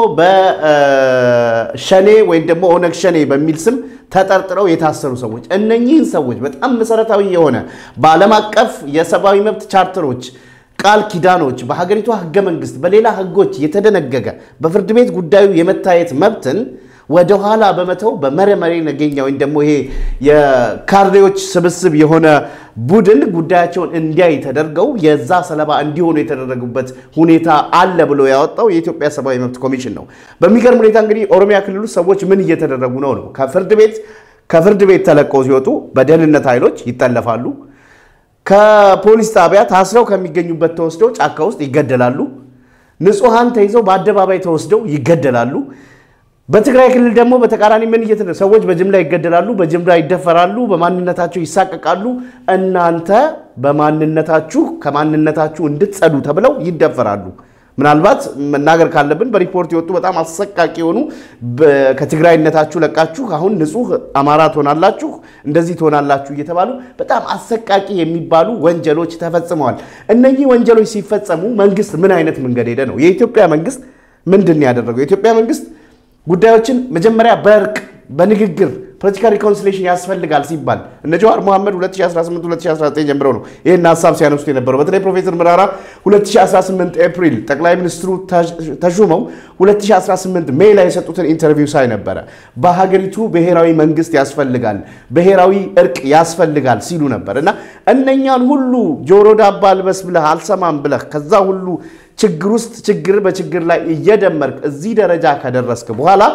በሸኔ ወይ ደግሞ ኦነግ ሸኔ በሚል ስም ተጠርጥረው የታሰሩ ሰዎች እነኚህን ሰዎች በጣም መሰረታዊ የሆነ በዓለም አቀፍ የሰብአዊ መብት ቻርተሮች ቃል ኪዳኖች በሀገሪቱ ህገ መንግስት በሌላ ህጎች የተደነገገ በፍርድ ቤት ጉዳዩ የመታየት መብትን ወደ ኋላ በመተው በመረመሪ ነገኛው እንደሞ ይሄ የካርዲዎች ስብስብ የሆነ ቡድን ጉዳያቸውን እንዲያይ ተደርገው የዛ ሰለባ እንዲሆኑ የተደረጉበት ሁኔታ አለ ብሎ ያወጣው የኢትዮጵያ ሰብአዊ መብት ኮሚሽን ነው በሚገርም ሁኔታ እንግዲህ ኦሮሚያ ክልል ሰዎች ምን እየተደረጉ ነው ነው ከፍርድ ቤት ከፍርድ ቤት ተለቀው ሲወጡ በደህንነት ኃይሎች ይተላለፋሉ ከፖሊስ ጣቢያ ታስረው ከሚገኙበት ተወስደው ጫካ ውስጥ ይገደላሉ ንጹሃን ተይዘው በአደባባይ ተወስደው ይገደላሉ በትግራይ ክልል ደግሞ በተቃራኒ ምን እየተደረገ ሰዎች በጅምላ ይገደላሉ በጅምላ ይደፈራሉ በማንነታቸው ይሳቀቃሉ እናንተ በማንነታችሁ ከማንነታችሁ እንድትጸዱ ተብለው ይደፈራሉ ምናልባት መናገር ካለብን በሪፖርት ይወጡ በጣም አሰቃቂ ሆኑ ከትግራይነታችሁ ለቃችሁ አሁን ንጹህ አማራት ሆናላችሁ እንደዚህ ትሆናላችሁ እየተባሉ በጣም አሰቃቂ የሚባሉ ወንጀሎች ተፈጽመዋል እነኚህ ወንጀሎች ሲፈጸሙ መንግስት ምን አይነት መንገድ ሄደ ነው የኢትዮጵያ መንግስት ምንድን ያደረገው የኢትዮጵያ መንግስት ጉዳዮችን መጀመሪያ በርቅ በንግግር ፖለቲካል ሪኮንሲሊየሽን ያስፈልጋል ሲባል እነ ጀዋር መሐመድ ሁለት ሺህ አስራ ስምንት ሁለት ሺህ አስራ ዘጠኝ ጀምሮ ነው ይሄን ሐሳብ ሲያነሱት የነበረው በተለይ ፕሮፌሰር መራራ ሁለት ሺህ አስራ ስምንት ኤፕሪል ጠቅላይ ሚኒስትሩ ተሹመው ሁለት ሺህ አስራ ስምንት ሜይ ላይ የሰጡትን ኢንተርቪው ሳይ ነበር በሀገሪቱ ብሔራዊ መንግስት ያስፈልጋል ብሔራዊ እርቅ ያስፈልጋል ሲሉ ነበርና እነኛን ሁሉ ጆሮ ዳባ አልበስ ብለህ አልሰማም ብለህ ከዛ ሁሉ ችግር ውስጥ ችግር በችግር ላይ እየደመርክ እዚህ ደረጃ ከደረስክ በኋላ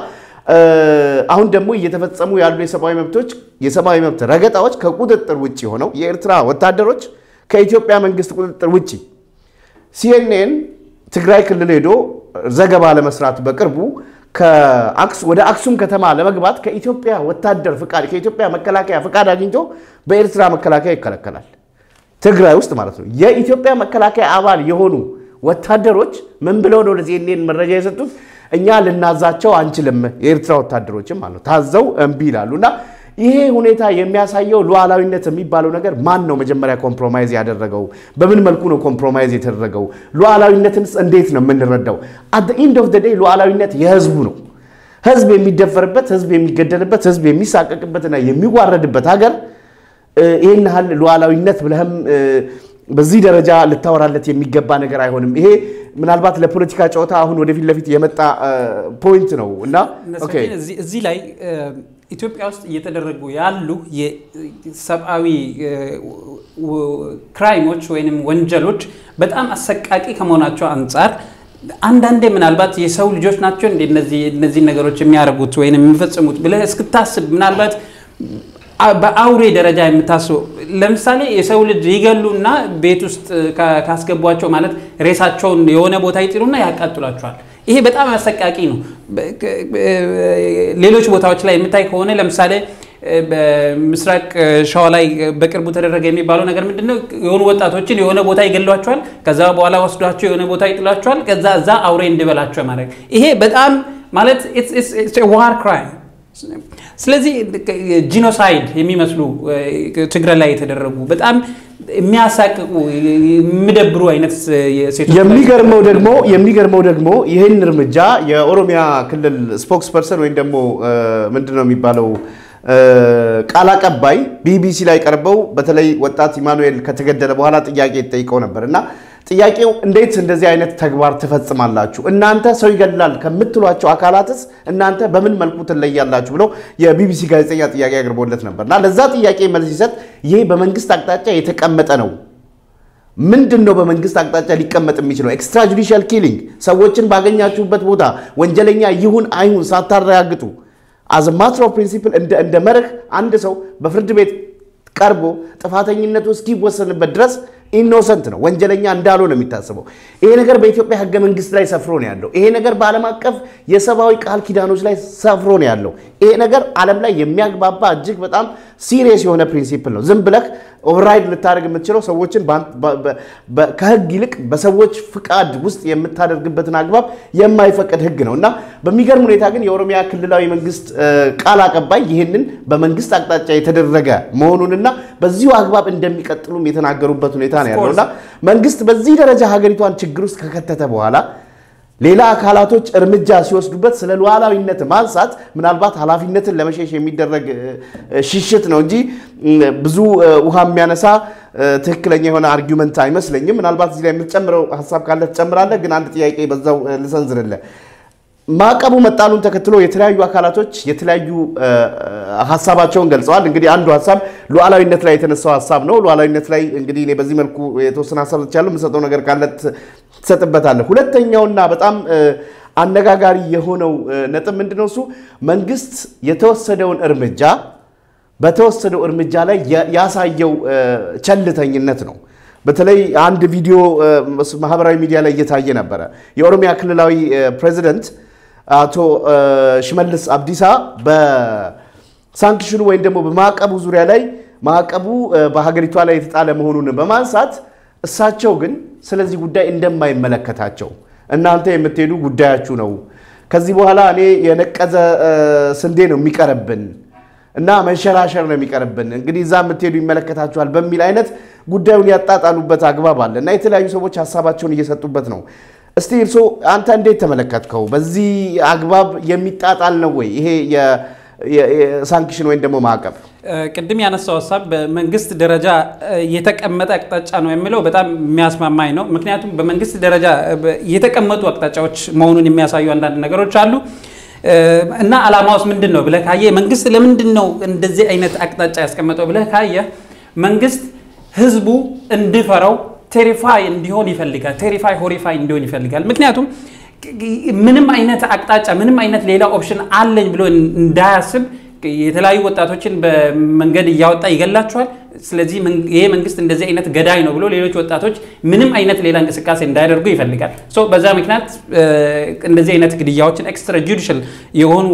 አሁን ደግሞ እየተፈጸሙ ያሉ የሰብአዊ መብቶች የሰብአዊ መብት ረገጣዎች ከቁጥጥር ውጪ ሆነው የኤርትራ ወታደሮች ከኢትዮጵያ መንግስት ቁጥጥር ውጪ ሲኤንኤን ትግራይ ክልል ሄዶ ዘገባ ለመስራት በቅርቡ ከአክስ ወደ አክሱም ከተማ ለመግባት ከኢትዮጵያ ወታደር ፍቃድ ከኢትዮጵያ መከላከያ ፍቃድ አግኝቶ በኤርትራ መከላከያ ይከለከላል ትግራይ ውስጥ ማለት ነው የኢትዮጵያ መከላከያ አባል የሆኑ ወታደሮች ምን ብለው ነው ለሲኤንኤን መረጃ የሰጡት እኛ ልናዛቸው አንችልም የኤርትራ ወታደሮችም ማለት ታዘው እምቢ ይላሉና ይሄ ሁኔታ የሚያሳየው ሉዓላዊነት የሚባለው ነገር ማን ነው መጀመሪያ ኮምፕሮማይዝ ያደረገው በምን መልኩ ነው ኮምፕሮማይዝ የተደረገው ሉዓላዊነትንስ እንዴት ነው የምንረዳው at the end of the day ሉዓላዊነት የህዝቡ ነው ህዝብ የሚደፈርበት ህዝብ የሚገደልበት ህዝብ የሚሳቀቅበትና የሚዋረድበት ሀገር ይሄን ሀል ሉዓላዊነት ብለህም በዚህ ደረጃ ልታወራለት የሚገባ ነገር አይሆንም ይሄ ምናልባት ለፖለቲካ ጨዋታ አሁን ወደፊት ለፊት የመጣ ፖይንት ነው እና ኦኬ
እዚህ ላይ ኢትዮጵያ ውስጥ እየተደረጉ ያሉ የሰብአዊ ክራይሞች ወይንም ወንጀሎች በጣም አሰቃቂ ከመሆናቸው አንፃር አንዳንዴ ምናልባት የሰው ልጆች ናቸው እንደነዚህ እነዚህ ነገሮች የሚያደርጉት ወይንም የሚፈጽሙት ብለህ እስክታስብ ምናልባት በአውሬ ደረጃ የምታስበው ለምሳሌ የሰው ልጅ ይገሉና ቤት ውስጥ ካስገቧቸው ማለት ሬሳቸውን የሆነ ቦታ ይጥሉና ያቃጥሏቸዋል ይሄ በጣም አሰቃቂ ነው ሌሎች ቦታዎች ላይ የምታይ ከሆነ ለምሳሌ በምስራቅ ሸዋ ላይ በቅርቡ ተደረገ የሚባለው ነገር ምንድነው የሆኑ ወጣቶችን የሆነ ቦታ ይገሏቸዋል ከዛ በኋላ ወስዷቸው የሆነ ቦታ ይጥላቸዋል ከዛ እዛ አውሬ እንዲበላቸው ማለት ይሄ በጣም ማለት it's it's a war crime ስለዚህ ጂኖሳይድ የሚመስሉ ትግራይ ላይ የተደረጉ በጣም የሚያሳቅቁ የሚደብሩ አይነት ሴቶች
የሚገርመው ደግሞ የሚገርመው ደግሞ ይሄን እርምጃ የኦሮሚያ ክልል ስፖክስ ፐርሰን ወይ ደግሞ ምንድነው የሚባለው ቃል አቀባይ ቢቢሲ ላይ ቀርበው በተለይ ወጣት ኢማኑኤል ከተገደለ በኋላ ጥያቄ ተጠይቀው ነበርና ጥያቄው እንዴት እንደዚህ አይነት ተግባር ተፈጽማላችሁ እናንተ ሰው ይገላል ከምትሏቸው አካላትስ እናንተ በምን መልኩ ትለያላችሁ ብለው የቢቢሲ ጋዜጠኛ ጥያቄ አቅርቦለት ነበርና ለዛ ጥያቄ መልስ ይሰጥ ይሄ በመንግስት አቅጣጫ የተቀመጠ ነው ምንድነው በመንግስት አቅጣጫ ሊቀመጥ የሚችለው ኤክስትራ ጁዲሻል ኪሊንግ ሰዎችን ባገኛችሁበት ቦታ ወንጀለኛ ይሁን አይሁን ሳታረጋግጡ as a matter of principle እንደ እንደ መርህ አንድ ሰው በፍርድ ቤት ቀርቦ ጥፋተኝነቱ እስኪወሰንበት ድረስ ኢኖሰንት ነው ወንጀለኛ እንዳልሆነ ነው የሚታሰበው ይሄ ነገር በኢትዮጵያ ህገ መንግስት ላይ ሰፍሮ ነው ያለው ይሄ ነገር በዓለም አቀፍ የሰብአዊ ቃል ኪዳኖች ላይ ሰፍሮ ነው ያለው ይሄ ነገር ዓለም ላይ የሚያግባባ እጅግ በጣም ሲሪየስ የሆነ ፕሪንሲፕል ነው ዝም ብለህ ኦቨርራይድ ልታደርግ የምትችለው ሰዎችን ከህግ ይልቅ በሰዎች ፍቃድ ውስጥ የምታደርግበትን አግባብ የማይፈቀድ ህግ ነውና በሚገርም ሁኔታ ግን የኦሮሚያ ክልላዊ መንግስት ቃል አቀባይ ይሄንን በመንግስት አቅጣጫ የተደረገ መሆኑንና በዚሁ አግባብ እንደሚቀጥሉም የተናገሩበት ሁኔታ ነው ያለውና መንግስት በዚህ ደረጃ ሀገሪቷን ችግር ውስጥ ከከተተ በኋላ ሌላ አካላቶች እርምጃ ሲወስዱበት ስለ ሉዓላዊነት ማንሳት ምናልባት ኃላፊነትን ለመሸሽ የሚደረግ ሽሽት ነው እንጂ ብዙ ውሃ የሚያነሳ ትክክለኛ የሆነ አርጊውመንት አይመስለኝም ምናልባት እዚህ ላይ የምትጨምረው ሐሳብ ካለ ተጨምራለህ ግን አንድ ጥያቄ በዛው ልሰንዝርልህ ማቀቡ መጣሉን ተከትሎ የተለያዩ አካላቶች የተለያዩ ሐሳባቸውን ገልጸዋል እንግዲህ አንዱ ሐሳብ ሉዓላዊነት ላይ የተነሳው ሐሳብ ነው ሉዓላዊነት ላይ እንግዲህ እኔ በዚህ መልኩ የተወሰነ ሐሳብ ተቻለ ምሰጠው ነገር ካለ ተሰጥበታለህ ሁለተኛውና በጣም አነጋጋሪ የሆነው ነጥብ ምንድነው እሱ መንግስት የተወሰደውን እርምጃ በተወሰደው እርምጃ ላይ ያሳየው ቸልተኝነት ነው በተለይ አንድ ቪዲዮ ማህበራዊ ሚዲያ ላይ እየታየ ነበር የኦሮሚያ ክልላዊ ፕሬዝዳንት አቶ ሽመልስ አብዲሳ በሳንክሽኑ ወይ ደግሞ በማዕቀቡ ዙሪያ ላይ ማዕቀቡ በሀገሪቷ ላይ የተጣለ መሆኑን በማንሳት እሳቸው ግን ስለዚህ ጉዳይ እንደማይመለከታቸው እናንተ የምትሄዱ ጉዳያችሁ ነው ከዚህ በኋላ እኔ የነቀዘ ስንዴ ነው የሚቀርብን እና መንሸራሸር ነው የሚቀርብን እንግዲህ እዛ የምትሄዱ ይመለከታችኋል በሚል አይነት ጉዳዩን ያጣጣሉበት አግባብ አለ እና የተለያዩ ሰዎች ሐሳባቸውን እየሰጡበት ነው እስቲ እርሶ አንተ እንዴት ተመለከትከው በዚህ አግባብ የሚጣጣል ነው ወይ ይሄ የሳንክሽን ወይ ደግሞ ማዕቀብ
ቅድም ያነሳው ሐሳብ በመንግስት ደረጃ የተቀመጠ አቅጣጫ ነው የሚለው በጣም የሚያስማማኝ ነው ምክንያቱም በመንግስት ደረጃ የተቀመጡ አቅጣጫዎች መሆኑን የሚያሳዩ አንዳንድ ነገሮች አሉ እና አላማውስ ምንድነው ብለህ ካየ መንግስት ለምንድነው እንደዚህ አይነት አቅጣጫ ያስቀመጠው ብለህ ካየ መንግስት ህዝቡ እንዲፈራው ቴሪፋይ እንዲሆን ይፈልጋል ቴሪፋይ ሆሪፋይ እንዲሆን ይፈልጋል ምክንያቱም ምንም አይነት አቅጣጫ ምንም አይነት ሌላ ኦፕሽን አለኝ ብሎ እንዳያስብ የተለያዩ ወጣቶችን በመንገድ ያወጣ ይገላቸዋል ስለዚህ ይሄ መንግስት እንደዚህ አይነት ገዳይ ነው ብሎ ሌሎች ወጣቶች ምንም አይነት ሌላ እንቅስቃሴ እንዳያደርጉ ይፈልጋል ሶ በዛ ምክንያት እንደዚህ አይነት ግድያዎችን ኤክስትራ ጁዲሻል የሆኑ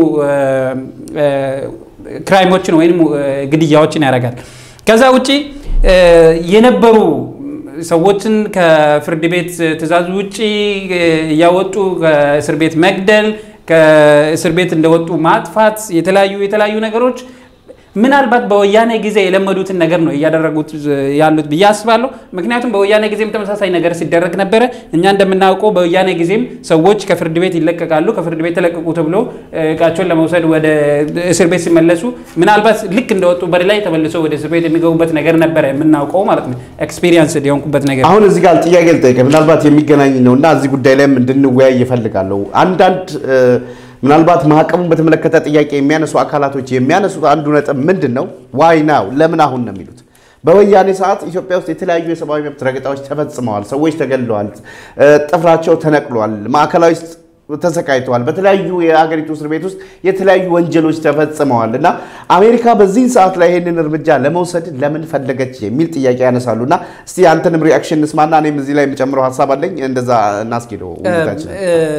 ክራይሞችን ወይንም ግድያዎችን ያደርጋል ከዛ ውጪ የነበሩ ሰዎችን ከፍርድ ቤት ትዕዛዝ ውጪ ያወጡ ከእስር ቤት መግደል ከእስር ቤት እንደወጡ ማጥፋት የተለያዩ የተለያዩ ነገሮች ምናልባት በወያኔ ጊዜ የለመዱትን ነገር ነው ያደረጉት ያሉት በያስባሉ ምክንያቱም በወያኔ ጊዜም ተመሳሳይ ነገር ሲደረግ ነበር እኛ እንደምናውቀው በወያኔ ጊዜም ሰዎች ከፍርድ ቤት ይለቀቃሉ ከፍርድ ቤት ተለቀቁ ተብሎ እቃቸውን ለመውሰድ ወደ እስር ቤት ሲመለሱ ምናልባት ልክ እንደወጡ በላይ ተመልሰው ወደ እስር ቤት የሚገቡበት ነገር ነበር የምናውቀው ማለት ነው ኤክስፒሪየንስ የሆንኩበት ነገር
አሁን እዚህ ጋር ጥያቄ ልጠይቅ ምናልባት የሚገናኝ ነውና እዚህ ጉዳይ ላይ እንድንወያይ ይፈልጋለሁ አንዳንድ ምናልባት ማዕቀቡን በተመለከተ ጥያቄ የሚያነሱ አካላቶች የሚያነሱት አንዱ ነጥብ ምንድነው ዋይ ናው ለምን አሁን ነው የሚሉት በወያኔ ሰዓት ኢትዮጵያ ውስጥ የተለያዩ የሰብአዊ መብት ረገጣዎች ተፈጽመዋል ሰዎች ተገለዋል ጥፍራቸው ተነቅሏል ማዕከላዊ ተሰቃይተዋል በተለያዩ የሀገሪቱ እስር ቤት ውስጥ የተለያዩ ወንጀሎች ተፈጽመዋልና አሜሪካ በዚህ ሰዓት ላይ ይሄንን እርምጃ ለመውሰድ ለምን ፈለገች የሚል ጥያቄ ያነሳሉና እስቲ አንተንም ሪአክሽን እንስማና እኔም እዚህ ላይ የምጨምረው ሐሳብ አለኝ እንደዛ እናስኬደው ውይይታችን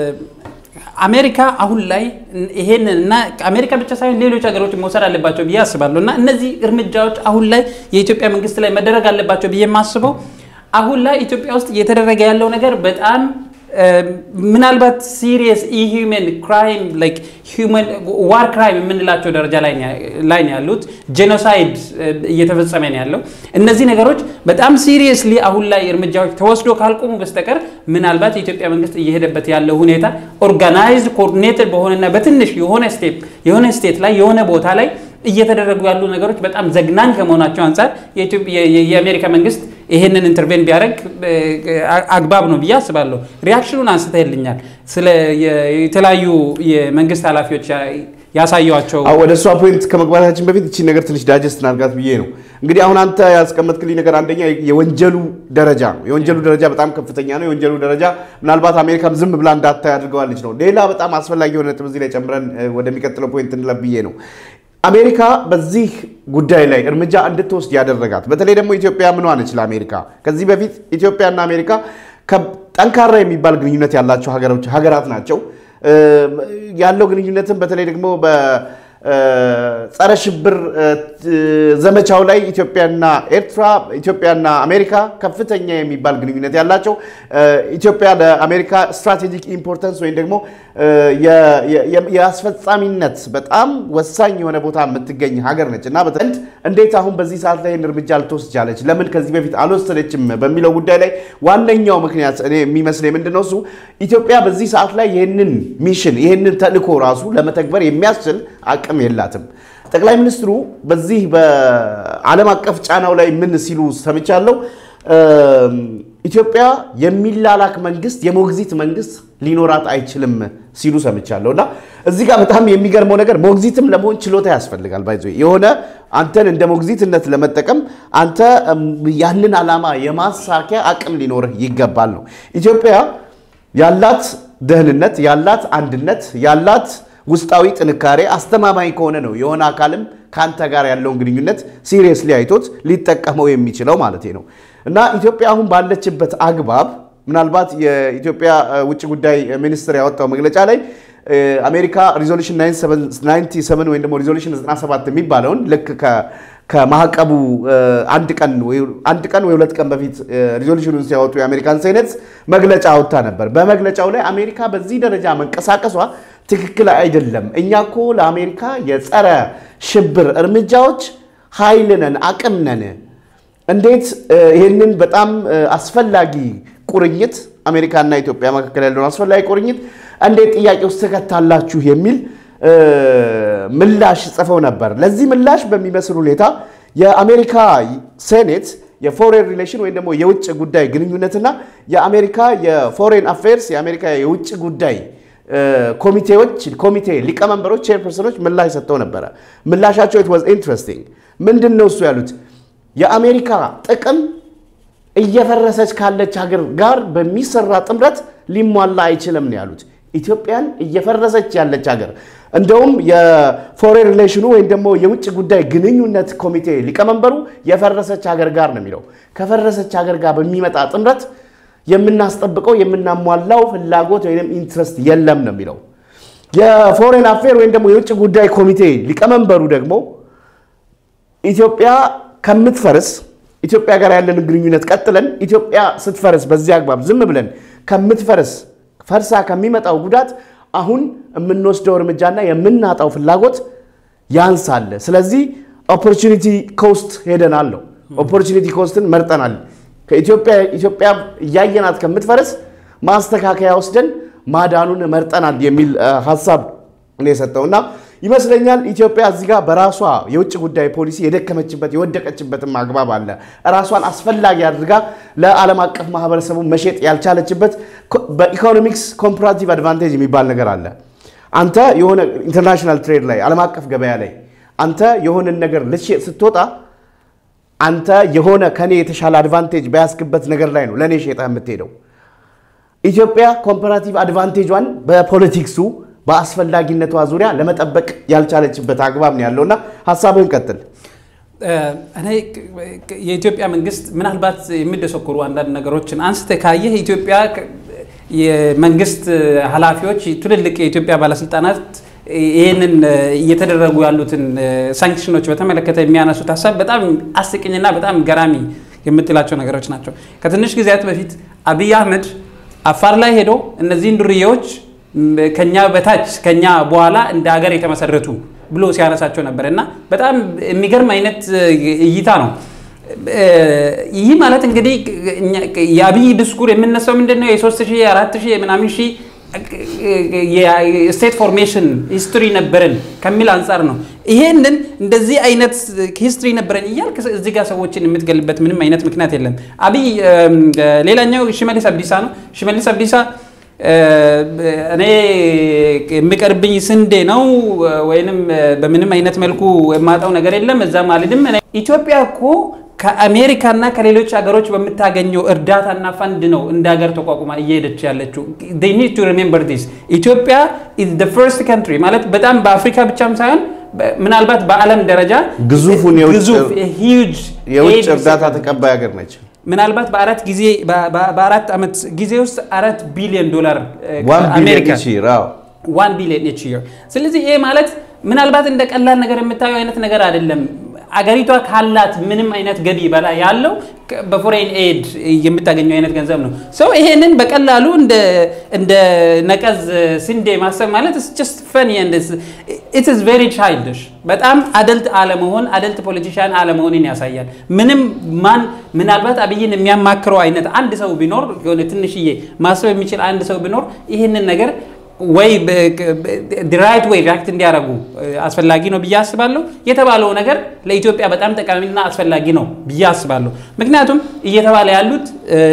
አሜሪካ አሁን ላይ ይሄንና አሜሪካ ብቻ ሳይሆን ሌሎች ሀገሮች መውሰድ አለባቸው ብዬ አስባለሁና እነዚህ እርምጃዎች አሁን ላይ የኢትዮጵያ መንግስት ላይ መደረግ አለባቸው ብዬ ማስበው አሁን ላይ ኢትዮጵያ ውስጥ እየተደረገ ያለው ነገር በጣም ምናልባት ሲሪየስ ኢንሁመን ክራይም ላይክ ሂውመን ዋር ክራይም የምንላቸው ደረጃ ላይ ላይ ያሉት ጄኖሳይድ እየተፈጸመ ነው ያለው እነዚህ ነገሮች በጣም ሲሪየስሊ አሁን ላይ እርምጃዎች ተወስዶ ካልቆሙ በስተቀር ምናልባት የኢትዮጵያ መንግስት እየሄደበት ያለው ሁኔታ ኦርጋናይዝድ ኮኦርዲኔትድ በሆነና በትንሽ የሆነ ስቴፕ የሆነ ስቴት ላይ የሆነ ቦታ ላይ እየተደረጉ ያሉ ነገሮች በጣም ዘግናኝ ከመሆናቸው አንፃር የኢትዮጵያ የአሜሪካ መንግስት ይሄንን ኢንተርቬን ቢያደርግ አግባብ ነው ብዬ አስባለሁ ሪአክሽኑን አንስተልኛል ስለ የተለያዩ የመንግስት ኃላፊዎች ያሳዩአቸው
ወደ እሷ ፖይንት ከመግባታችን በፊት እቺ ነገር ትንሽ ዳይጀስት እናድርጋት ብዬ ነው እንግዲህ አሁን አንተ ያስቀመጥክልኝ ነገር አንደኛ የወንጀሉ ደረጃ ነው የወንጀሉ ደረጃ በጣም ከፍተኛ ነው የወንጀሉ ደረጃ ምናልባት አሜሪካም ዝም ብላ እንዳታይ አድርገዋለች ነው ሌላ በጣም አስፈላጊ የሆነ ነጥብ እዚህ ላይ ጨምረን ወደሚቀጥለው ፖይንት እንለፍ ብዬ ነው አሜሪካ በዚህ ጉዳይ ላይ እርምጃ እንድትወስድ ያደረጋት በተለይ ደግሞ ኢትዮጵያ ምን ሆነች ለአሜሪካ ከዚህ በፊት ኢትዮጵያና አሜሪካ ጠንካራ የሚባል ግንኙነት ያላቸው ሀገሮች ሀገራት ናቸው ያለው ግንኙነትን በተለይ ደግሞ በጸረ ሽብር ዘመቻው ላይ ኢትዮጵያና ኤርትራ ኢትዮጵያና አሜሪካ ከፍተኛ የሚባል ግንኙነት ያላቸው ኢትዮጵያ ለአሜሪካ ስትራቴጂክ ኢምፖርታንስ ወይ ደግሞ የአስፈጻሚነት በጣም ወሳኝ የሆነ ቦታ የምትገኝ ሀገር ነችና በተንድ እንዴት አሁን በዚህ ሰዓት ላይ እርምጃ ልትወስድ ቻለች ለምን ከዚህ በፊት አልወሰደችም በሚለው ጉዳይ ላይ ዋነኛው ምክንያት እኔ የሚመስለኝ ምንድነው እሱ ኢትዮጵያ በዚህ ሰዓት ላይ ይሄንን ሚሽን ይሄንን ተልእኮ ራሱ ለመተግበር የሚያስችል አቅም የላትም ጠቅላይ ሚኒስትሩ በዚህ በዓለም አቀፍ ጫናው ላይ ምን ሲሉ ሰምቻለሁ ኢትዮጵያ የሚላላክ መንግስት የሞግዚት መንግስት ሊኖራት አይችልም ሲሉ ሰምቻለሁና እዚህ ጋር በጣም የሚገርመው ነገር ሞግዚትም ለመሆን ችሎታ ያስፈልጋል ባይዞ የሆነ አንተን እንደ ሞግዚትነት ለመጠቀም አንተ ያንን አላማ የማሳኪያ አቅም ሊኖርህ ይገባል ነው ኢትዮጵያ ያላት ደህንነት ያላት አንድነት ያላት ውስጣዊ ጥንካሬ አስተማማኝ ከሆነ ነው የሆነ አካልም ካንተ ጋር ያለው ግንኙነት ሲሪየስሊ አይቶት ሊጠቀመው የሚችለው ማለት ነው እና ኢትዮጵያ አሁን ባለችበት አግባብ ምናልባት የኢትዮጵያ ውጭ ጉዳይ ሚኒስትር ያወጣው መግለጫ ላይ አሜሪካ ሪዞሉሽን ናይንቲ ሰቨን ወይ ደግሞ ሪዞሉሽን ዘጠና ሰባት የሚባለውን ልክ ከማዕቀቡ አንድ ቀን ወይ አንድ ቀን ወይ ሁለት ቀን በፊት ሪዞሉሽኑን ሲያወጡ የአሜሪካን ሴኔት መግለጫ አውጥታ ነበር በመግለጫው ላይ አሜሪካ በዚህ ደረጃ መንቀሳቀሷ ትክክል አይደለም እኛኮ ለአሜሪካ የጸረ ሽብር እርምጃዎች ኃይልነን አቅምነን እንዴት ይሄንን በጣም አስፈላጊ ቁርኝት አሜሪካና ኢትዮጵያ መካከል ያለው አስፈላጊ ቁርኝት እንዴት ጥያቄ ውስጥ ተከታላችሁ የሚል ምላሽ ጽፈው ነበር ለዚህ ምላሽ በሚመስል ሁኔታ የአሜሪካ ሴኔት የፎሬን ሪሌሽን ወይ ደግሞ የውጭ ጉዳይ ግንኙነትና የአሜሪካ የፎሬን አፌርስ የአሜሪካ የውጭ ጉዳይ ኮሚቴዎች ኮሚቴ ሊቀመንበሮች ቼርፐርሰኖች ምላሽ ሰጥተው ነበር ምላሻቸው it was interesting ምንድነው እሱ ያሉት የአሜሪካ ጥቅም እየፈረሰች ካለች ሀገር ጋር በሚሰራ ጥምረት ሊሟላ አይችልም ነው ያሉት ኢትዮጵያን እየፈረሰች ያለች ሀገር እንደውም የፎሬን ሪሌሽኑ ወይ ደግሞ የውጭ ጉዳይ ግንኙነት ኮሚቴ ሊቀመንበሩ የፈረሰች ሀገር ጋር ነው የሚለው ከፈረሰች ሀገር ጋር በሚመጣ ጥምረት የምናስጠብቀው የምናሟላው ፍላጎት ወይንም ኢንትረስት የለም ነው የሚለው የፎሬን አፌር ወይ ደግሞ የውጭ ጉዳይ ኮሚቴ ሊቀመንበሩ ደግሞ ኢትዮጵያ ከምትፈርስ ኢትዮጵያ ጋር ያለን ግንኙነት ቀጥለን ኢትዮጵያ ስትፈርስ በዚህ አግባብ ዝም ብለን ከምትፈርስ ፈርሳ ከሚመጣው ጉዳት አሁን የምንወስደው እርምጃና የምናጣው ፍላጎት ያንሳል ስለዚህ ኦፖርቹኒቲ ኮስት ሄደናል ነው ኦፖርቹኒቲ ኮስትን መርጠናል ከኢትዮጵያ ኢትዮጵያ ያየናት ከምትፈርስ ማስተካከያ ወስደን ማዳኑን መርጠናል የሚል ሐሳብ ነው የሰጠውና ይመስለኛል ኢትዮጵያ እዚህ ጋር በራሷ የውጭ ጉዳይ ፖሊሲ የደከመችበት የወደቀችበት ማግባብ አለ ራሷን አስፈላጊ አድርጋ ለዓለም አቀፍ ማህበረሰቡ መሸጥ ያልቻለችበት በኢኮኖሚክስ ኮምፓራቲቭ አድቫንቴጅ የሚባል ነገር አለ አንተ የሆነ ኢንተርናሽናል ትሬድ ላይ ዓለም አቀፍ ገበያ ላይ አንተ የሆነ ነገር ልትሸጥ ስትወጣ አንተ የሆነ ከኔ የተሻለ አድቫንቴጅ ባያስክበት ነገር ላይ ነው ለኔ ሸጣ የምትሄደው ኢትዮጵያ ኮምፓራቲቭ አድቫንቴጇን በፖለቲክሱ በአስፈላጊነቷ ዙሪያ ለመጠበቅ ያልቻለችበት አግባብ ነው ያለውና ሐሳብን ቀጥል
እኔ የኢትዮጵያ መንግስት ምናልባት የሚደሰኩሩ አንዳንድ ነገሮችን አንስተ ካየ ኢትዮጵያ የመንግስት ኃላፊዎች ትልልቅ የኢትዮጵያ ባለስልጣናት ይሄንን እየተደረጉ ያሉትን ሳንክሽኖች በተመለከተ የሚያነሱት ሐሳብ በጣም አስቂኝና በጣም ገራሚ የምትላቸው ነገሮች ናቸው ከትንሽ ጊዜያት በፊት አብይ አህመድ አፋር ላይ ሄዶ እነዚህን ዱርዬዎች ከኛ በታች ከኛ በኋላ እንደ ሀገር የተመሰረቱ ብሎ ሲያነሳቸው ነበርና በጣም የሚገርም አይነት እይታ ነው ይህ ማለት እንግዲህ የአብይ ዲስኩር የምንነሳው ምንድነው የ3000 የ4000 ምናምን ሺ የስቴት ፎርሜሽን ሂስትሪ ነበረን ከሚል አንፃር ነው ይሄንን እንደዚህ አይነት ሂስትሪ ነበረን ይያል እዚህ ጋር ሰዎችን የምትገልበት ምንም አይነት ምክንያት የለም አብይ ሌላኛው ሽመልስ አብዲሳ ነው ሽመልስ አብዲሳ እኔ የሚቀርብኝ ስንዴ ነው ወይንም በምንም አይነት መልኩ የማጣው ነገር የለም እዛ ማለትም ኢትዮጵያ እኮ ከአሜሪካና ከሌሎች ሀገሮች በመታገኘው እርዳታና ፈንድ ነው እንደ ሀገር ተቋቁማ እየሄደች ያለችው they need to remember this ኢትዮጵያ is the first country ማለት በጣም በአፍሪካ ብቻም ሳይሆን ምናልባት በዓለም ደረጃ
ግዙፉን
huge
የውጭ እርዳታ ተቀባይ ሀገር ነች
ምናልባት በአራት ጊዜ በአራት አመት ጊዜ ውስጥ አራት ቢሊዮን ዶላር
አሜሪካ ይራው
one billion each year ስለዚህ ይሄ ማለት ምናልባት እንደ ቀላል ነገር የምታየው አይነት ነገር አይደለም አገሪቷ ካላት ምንም አይነት ገቢ በላይ ያለው በፎሬን ኤድ የምታገኘው አይነት ገንዘብ ነው ሶ ይሄንን በቀላሉ እንደ እንደ ነቀዝ ስንዴ ማሰብ ማለት is just funny and it is very childish በጣም አደልት አለመሆን አደልት ፖለቲሻን አለመሆንን ያሳያል ምንም ማን ምናልባት አብይን የሚያማክረው አይነት አንድ ሰው ቢኖር የሆነ ትንሽዬ ማሰብ የሚችል አንድ ሰው ቢኖር ይሄንን ነገር ወይ the right way react እንዲያረጉ አስፈላጊ ነው በያስባለሁ የተባለው ነገር ለኢትዮጵያ በጣም ጠቃሚና አስፈላጊ ነው በያስባለሁ ምክንያቱም እየተባለ ያሉት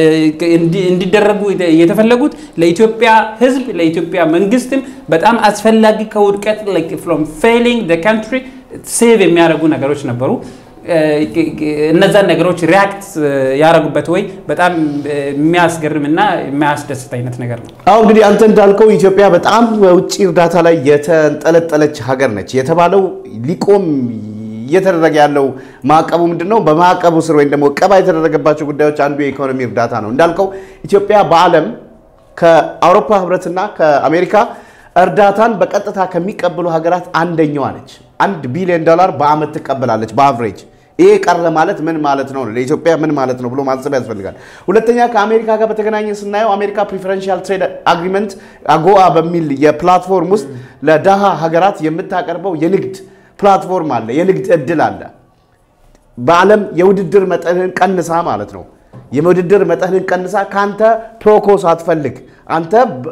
እንዲደረጉ የተፈለጉት ለኢትዮጵያ ህዝብ ለኢትዮጵያ መንግስትም በጣም አስፈላጊ ከውድቀት like from failing the country save የሚያደርጉ ነገሮች ነበሩ እነዛ ነገሮች ሪአክት ያረጉበት ወይ በጣም የሚያስገርምና የሚያስደስት አይነት ነገር ነው
አሁን እንግዲህ አንተ እንዳልከው ኢትዮጵያ በጣም ውጪ እርዳታ ላይ የተንጠለጠለች ሀገር ነች የተባለው ሊቆም እየተደረገ ያለው ማዕቀቡ ምንድነው በማዕቀቡ ስር ወይ ደግሞ ቀባ የተደረገባቸው ጉዳዮች አንዱ የኢኮኖሚ እርዳታ ነው እንዳልከው ኢትዮጵያ በዓለም ከአውሮፓ ህብረትና ከአሜሪካ እርዳታን በቀጥታ ከሚቀበሉ ሀገራት አንደኛዋ ነች አንድ ቢሊዮን ዶላር በአመት ተቀበላለች በአቨሬጅ ይሄ ቀረ ማለት ምን ማለት ነው ለኢትዮጵያ ምን ማለት ነው ብሎ ማሰብ ያስፈልጋል ሁለተኛ ከአሜሪካ ጋር በተገናኘ ስናየው አሜሪካ ፕሪፈረንሻል ትሬድ አግሪመንት አጎአ በሚል የፕላትፎርም ውስጥ ለዳሃ ሀገራት የምታቀርበው የንግድ ፕላትፎርም አለ የንግድ እድል አለ በዓለም የውድድር መጠንን ቀንሳ ማለት ነው የውድድር መጠንን ቀንሳ ካንተ ፕሮኮስ አትፈልግ አንተ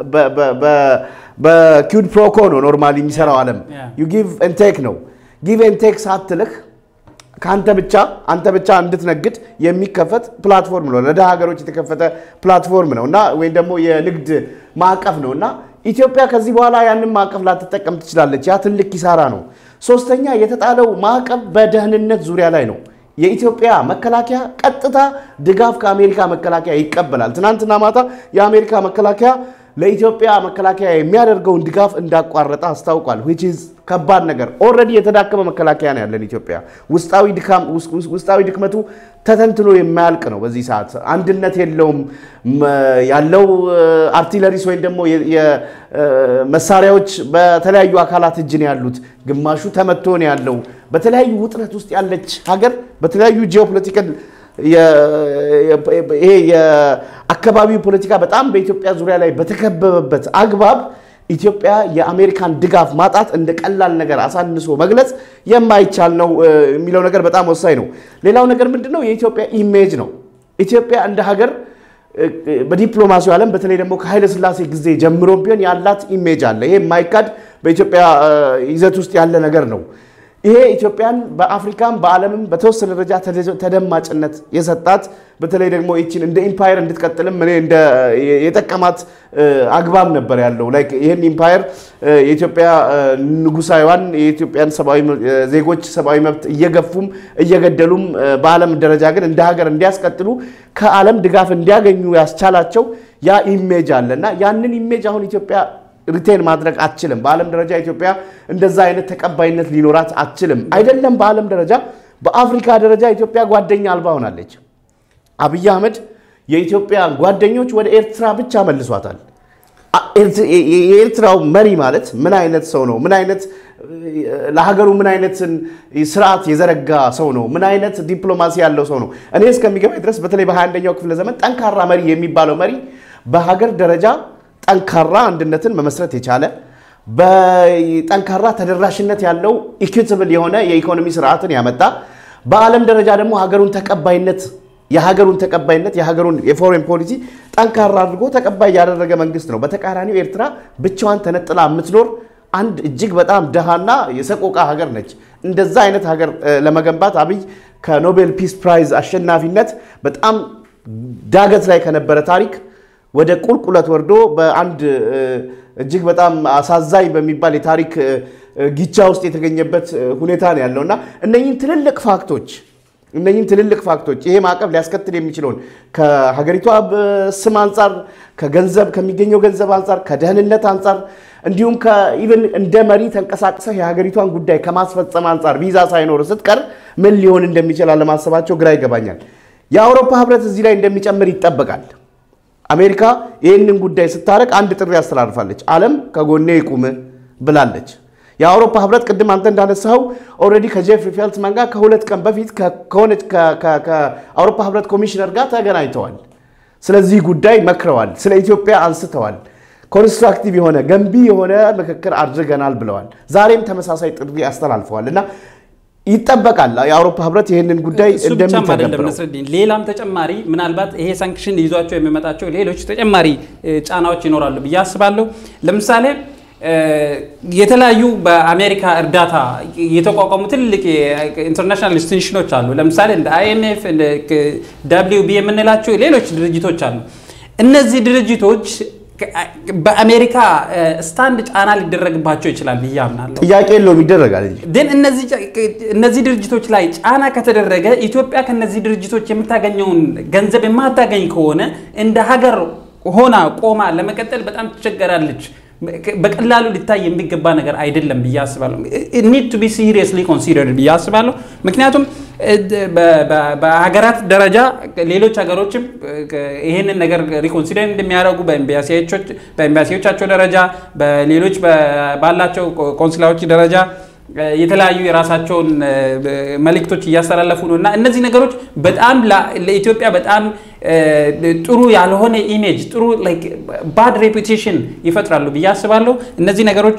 በኪውድ ፕሮኮ ነው ኖርማሊ የሚሰራው ዓለም you give and take ነው give and take ሳትልህ ካንተ ብቻ አንተ ብቻ እንድትነግድ የሚከፈት ፕላትፎርም ነው ለዳ ሀገሮች የተከፈተ ፕላትፎርም ነውና ወይ ደግሞ የንግድ ማዕቀፍ ነውና ኢትዮጵያ ከዚህ በኋላ ያንን ማዕቀፍ ላትጠቀም ትችላለች ያ ትልቅ ኪሳራ ነው ሶስተኛ የተጣለው ማዕቀፍ በደህንነት ዙሪያ ላይ ነው የኢትዮጵያ መከላከያ ቀጥታ ድጋፍ ከአሜሪካ መከላከያ ይቀበላል ትናንትና ማታ የአሜሪካ መከላከያ ለኢትዮጵያ መከላከያ የሚያደርገውን ድጋፍ እንዳቋረጠ አስታውቋል which is ከባድ ነገር ኦሬዲ የተዳከመ መከላከያ ነው ያለን ኢትዮጵያ ውስጣዊ ድካም ውስጣዊ ድክመቱ ተተንትኖ የማያልቅ ነው በዚህ ሰዓት አንድነት የለውም ያለው አርቲለሪስ ወይ ደግሞ የመሳሪያዎች በተለያዩ አካላት እጅ ነው ያሉት ግማሹ ተመቶ ነው ያለው በተለያዩ ውጥረት ውስጥ ያለች ሀገር በተለያዩ ጂኦፖለቲካል ይሄ የአካባቢው ፖለቲካ በጣም በኢትዮጵያ ዙሪያ ላይ በተከበበበት አግባብ ኢትዮጵያ የአሜሪካን ድጋፍ ማጣት እንደ ቀላል ነገር አሳንሶ መግለጽ የማይቻል ነው የሚለው ነገር በጣም ወሳኝ ነው ሌላው ነገር ምንድነው የኢትዮጵያ ኢሜጅ ነው ኢትዮጵያ እንደ ሀገር በዲፕሎማሲው ዓለም በተለይ ደግሞ ከኃይለ ሥላሴ ጊዜ ጀምሮ ቢሆን ያላት ኢሜጅ አለ ይሄ ማይካድ በኢትዮጵያ ይዘት ውስጥ ያለ ነገር ነው ይሄ ኢትዮጵያን በአፍሪካም በዓለምም በተወሰነ ደረጃ ተደማጭነት የሰጣት በተለይ ደግሞ እቺን እንደ ኢምፓየር እንድትቀጥልም እኔ እንደ የጠቀማት አግባብ ነበር ያለው ላይክ ይሄን ኢምፓየር የኢትዮጵያ ንጉሳዊዋን የኢትዮጵያን ሰባዊ ዜጎች ሰባዊ መብት እየገፉም እየገደሉም በዓለም ደረጃ ግን እንደ ሀገር እንዲያስቀጥሉ ከዓለም ድጋፍ እንዲያገኙ ያስቻላቸው ያ ኢሜጅ አለና ያንን ኢሜጅ አሁን ኢትዮጵያ ሪቴን ማድረግ አትችልም በዓለም ደረጃ ኢትዮጵያ እንደዛ አይነት ተቀባይነት ሊኖራት አትችልም አይደለም በዓለም ደረጃ በአፍሪካ ደረጃ ኢትዮጵያ ጓደኛ አልባ ሆናለች አብይ አህመድ የኢትዮጵያ ጓደኞች ወደ ኤርትራ ብቻ መልሷታል የኤርትራው መሪ ማለት ምን አይነት ሰው ነው ምን አይነት ለሀገሩ ምን አይነት ስርዓት የዘረጋ ሰው ነው ምን አይነት ዲፕሎማሲ ያለው ሰው ነው እኔ እስከሚገባኝ ድረስ በተለይ በሃያ አንደኛው ክፍለ ዘመን ጠንካራ መሪ የሚባለው መሪ በሀገር ደረጃ ጠንካራ አንድነትን መመስረት የቻለ በጠንካራ ተደራሽነት ያለው ኢኩዊታብል የሆነ የኢኮኖሚ ስርዓትን ያመጣ በዓለም ደረጃ ደግሞ ሀገሩን ተቀባይነት የሀገሩን ተቀባይነት የሀገሩን የፎሬን ፖሊሲ ጠንካራ አድርጎ ተቀባይ ያደረገ መንግስት ነው በተቃራኒው ኤርትራ ብቻዋን ተነጥላ የምትኖር አንድ እጅግ በጣም ደሃና የሰቆቃ ሀገር ነች እንደዛ አይነት ሀገር ለመገንባት አብይ ከኖቤል ፒስ ፕራይዝ አሸናፊነት በጣም ዳገት ላይ ከነበረ ታሪክ ወደ ቁልቁለት ወርዶ በአንድ እጅግ በጣም አሳዛኝ በሚባል የታሪክ ጊቻ ውስጥ የተገኘበት ሁኔታ ነው ያለውና እነኚህን ትልልቅ ፋክቶች እነኚህን ትልልቅ ፋክቶች ይሄ ማዕቀብ ሊያስከትል የሚችለውን ከሀገሪቷ ስም አንፃር ከገንዘብ ከሚገኘው ገንዘብ አንፃር ከደህንነት አንፃር እንዲሁም ከኢቭን እንደ መሪ ተንቀሳቅሰህ የሀገሪቷን ጉዳይ ከማስፈጸም አንፃር ቪዛ ሳይኖር ስትቀር ምን ሊሆን እንደሚችል ለማሰባቸው ግራ ይገባኛል የአውሮፓ ህብረት እዚህ ላይ እንደሚጨምር ይጠበቃል አሜሪካ ይሄንን ጉዳይ ስታረቅ አንድ ጥሪ ያስተላልፋለች ዓለም ከጎኔ ይቁም ብላለች የአውሮፓ ህብረት ቅድም አንተ እንዳነሳው ኦሬዲ ከጄፍሪ ፌልትማን ጋር ከሁለት ቀን በፊት ከሆነች ከአውሮፓ ህብረት ኮሚሽነር ጋር ተገናኝተዋል ስለዚህ ጉዳይ መክረዋል ስለ ኢትዮጵያ አንስተዋል ኮንስትራክቲቭ የሆነ ገንቢ የሆነ ምክክር አድርገናል ብለዋል ዛሬም ተመሳሳይ ጥሪ ያስተላልፈዋልና ይጠበቃል የአውሮፓ ህብረት ይሄንን ጉዳይ እንደሚተገብረው
ሌላም ተጨማሪ ምናልባት ይሄ ሳንክሽን ይዟቸው የሚመጣቸው ሌሎች ተጨማሪ ጫናዎች ይኖራሉ ብያስባለሁ ለምሳሌ የተለያዩ በአሜሪካ እርዳታ የተቋቋሙ ትልቅ ኢንተርናሽናል ኢንስቲትዩሽኖች አሉ ለምሳሌ እንደ አይኤምኤፍ እንደ ደብሊው ቢ የምንላቸው ሌሎች ድርጅቶች አሉ እነዚህ ድርጅቶች በአሜሪካ ስታንድ ጫና ሊደረግባቸው ይችላል ብያምናለሁ
ጥያቄ የለውም ይደረጋል
ግን እነዚህ እነዚህ ድርጅቶች ላይ ጫና ከተደረገ ኢትዮጵያ ከነዚህ ድርጅቶች የምታገኘውን ገንዘብ የማታገኝ ከሆነ እንደ ሀገር ሆና ቆማ ለመቀጠል በጣም ትቸገራለች በቀላሉ ሊታይ የሚገባ ነገር አይደለም ብያስባለሁ it need to be seriously considered ብያስባለሁ ምክንያቱም በሀገራት ደረጃ ሌሎች ሀገሮችም ይሄንን ነገር ሪኮንሲደር እንደሚያደርጉ በኤምባሲዎች በኤምባሲዎቻቸው ደረጃ በሌሎች ባላቸው ኮንስላዎች ደረጃ የተለያዩ የራሳቸውን መልእክቶች እያስተላለፉ ነውና እነዚህ ነገሮች በጣም ለኢትዮጵያ በጣም ጥሩ ያልሆነ ኢሜጅ ጥሩ ላይክ ባድ ሬፑቴሽን ይፈጥራሉ ብያስባለሁ እነዚህ ነገሮች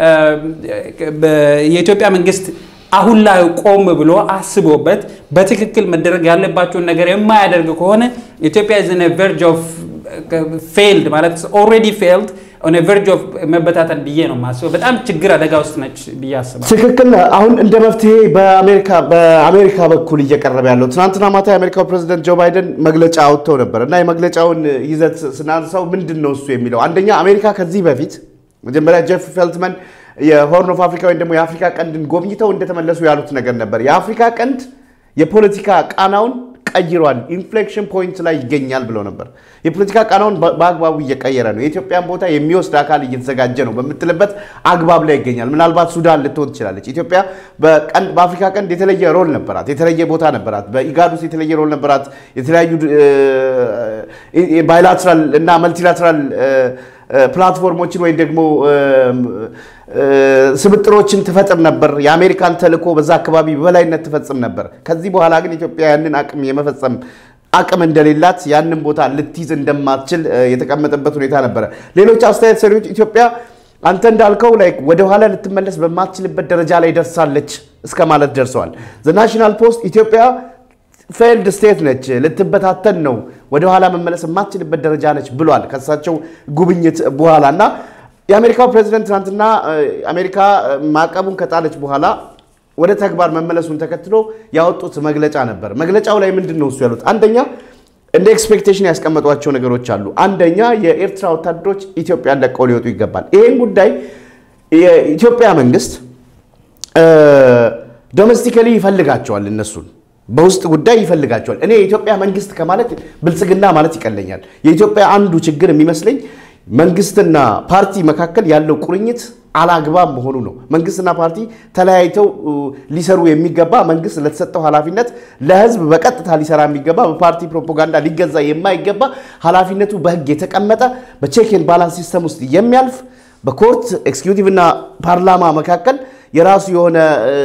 የኢትዮጵያ መንግስት አሁን ላይ ቆም ብሎ አስቦበት በትክክል መደረግ ያለባቸው ነገር የማያደርግ ከሆነ ኢትዮጵያ is on a verge of failed ማለት already failed on a verge of መበታተን ብዬ ነው ማስበው በጣም ችግር አደጋ ውስጥ ነች ብያስባለሁ
ትክክል አሁን እንደ መፍትሄ በአሜሪካ በአሜሪካ በኩል እየቀረበ ያለው ትናንትና ማታ የአሜሪካው ፕሬዝዳንት ጆ ባይደን መግለጫ አውጥተው ነበር እና የመግለጫውን ይዘት ስናንሳው ምንድነው እሱ የሚለው አንደኛ አሜሪካ ከዚህ በፊት መጀመሪያ ጄፍ ፌልትማን የሆርን ኦፍ አፍሪካ ወይ ደግሞ የአፍሪካ ቀንድን ጎብኝተው እንደተመለሱ ያሉት ነገር ነበር የአፍሪካ ቀንድ የፖለቲካ ቃናውን ቀይሯል ኢንፍሌክሽን ፖይንት ላይ ይገኛል ብሎ ነበር የፖለቲካ ቃናውን በአግባቡ እየቀየረ ነው የኢትዮጵያን ቦታ የሚወስድ አካል እየተዘጋጀ ነው በመጥለበት አግባብ ላይ ይገኛል ምናልባት ሱዳን ልትሆን ትችላለች ኢትዮጵያ በቀን በአፍሪካ ቀንድ የተለየ ሮል ነበራት የተለየ ቦታ ነበራት በኢጋዱስ የተለየ ሮል ነበራት የተለያዩ ባይላተራል እና መልቲላተራል ፕላትፎርሞችን ወይ ደግሞ ስብጥሮችን ተፈጽም ነበር የአሜሪካን ተልኮ በዛ አካባቢ በበላይነት ተፈጽም ነበር ከዚህ በኋላ ግን ኢትዮጵያ ያንን አቅም የመፈጸም አቅም እንደሌላት ያንን ቦታ ልትይዝ እንደማትችል የተቀመጠበት ሁኔታ ነበር ሌሎች አስተያየት ሰሪዎች ኢትዮጵያ አንተ እንዳልከው ላይክ ወደ ኋላ ልትመለስ በማትችልበት ደረጃ ላይ ደርሳለች እስከ ማለት ደርሰዋል ዘ ናሽናል ፖስት ኢትዮጵያ failed state ነች ልትበታተን ነው ወደ ኋላ መመለስ የማትችልበት ደረጃ ነች ብሏል ከሳቸው ጉብኝት በኋላና የአሜሪካው ፕሬዝዳንት ትናንትና አሜሪካ ማቀቡን ከጣለች በኋላ ወደ ተግባር መመለሱን ተከትሎ ያወጡት መግለጫ ነበር መግለጫው ላይ ምንድነው እሱ ያሉት አንደኛ እንደ ኤክስፔክቴሽን ያስቀመጧቸው ነገሮች አሉ አንደኛ የኤርትራ ወታደሮች ኢትዮጵያን ለቀው ሊወጡ ይገባል ይሄን ጉዳይ የኢትዮጵያ መንግስት ዶሜስቲካሊ ይፈልጋቸዋል እነሱን በውስጥ ጉዳይ ይፈልጋቸዋል እኔ የኢትዮጵያ መንግስት ከማለት ብልጽግና ማለት ይቀለኛል የኢትዮጵያ አንዱ ችግር የሚመስለኝ መንግስትና ፓርቲ መካከል ያለው ቁርኝት አላግባብ መሆኑ ነው መንግስትና ፓርቲ ተለያይተው ሊሰሩ የሚገባ መንግስት ለተሰጠው ኃላፊነት ለህዝብ በቀጥታ ሊሰራ የሚገባ በፓርቲ ፕሮፓጋንዳ ሊገዛ የማይገባ ኃላፊነቱ በህግ የተቀመጠ በቼክ ኤንድ ባላንስ ሲስተም ውስጥ የሚያልፍ በኮርት ኤክስኪዩቲቭ እና ፓርላማ መካከል የራሱ የሆነ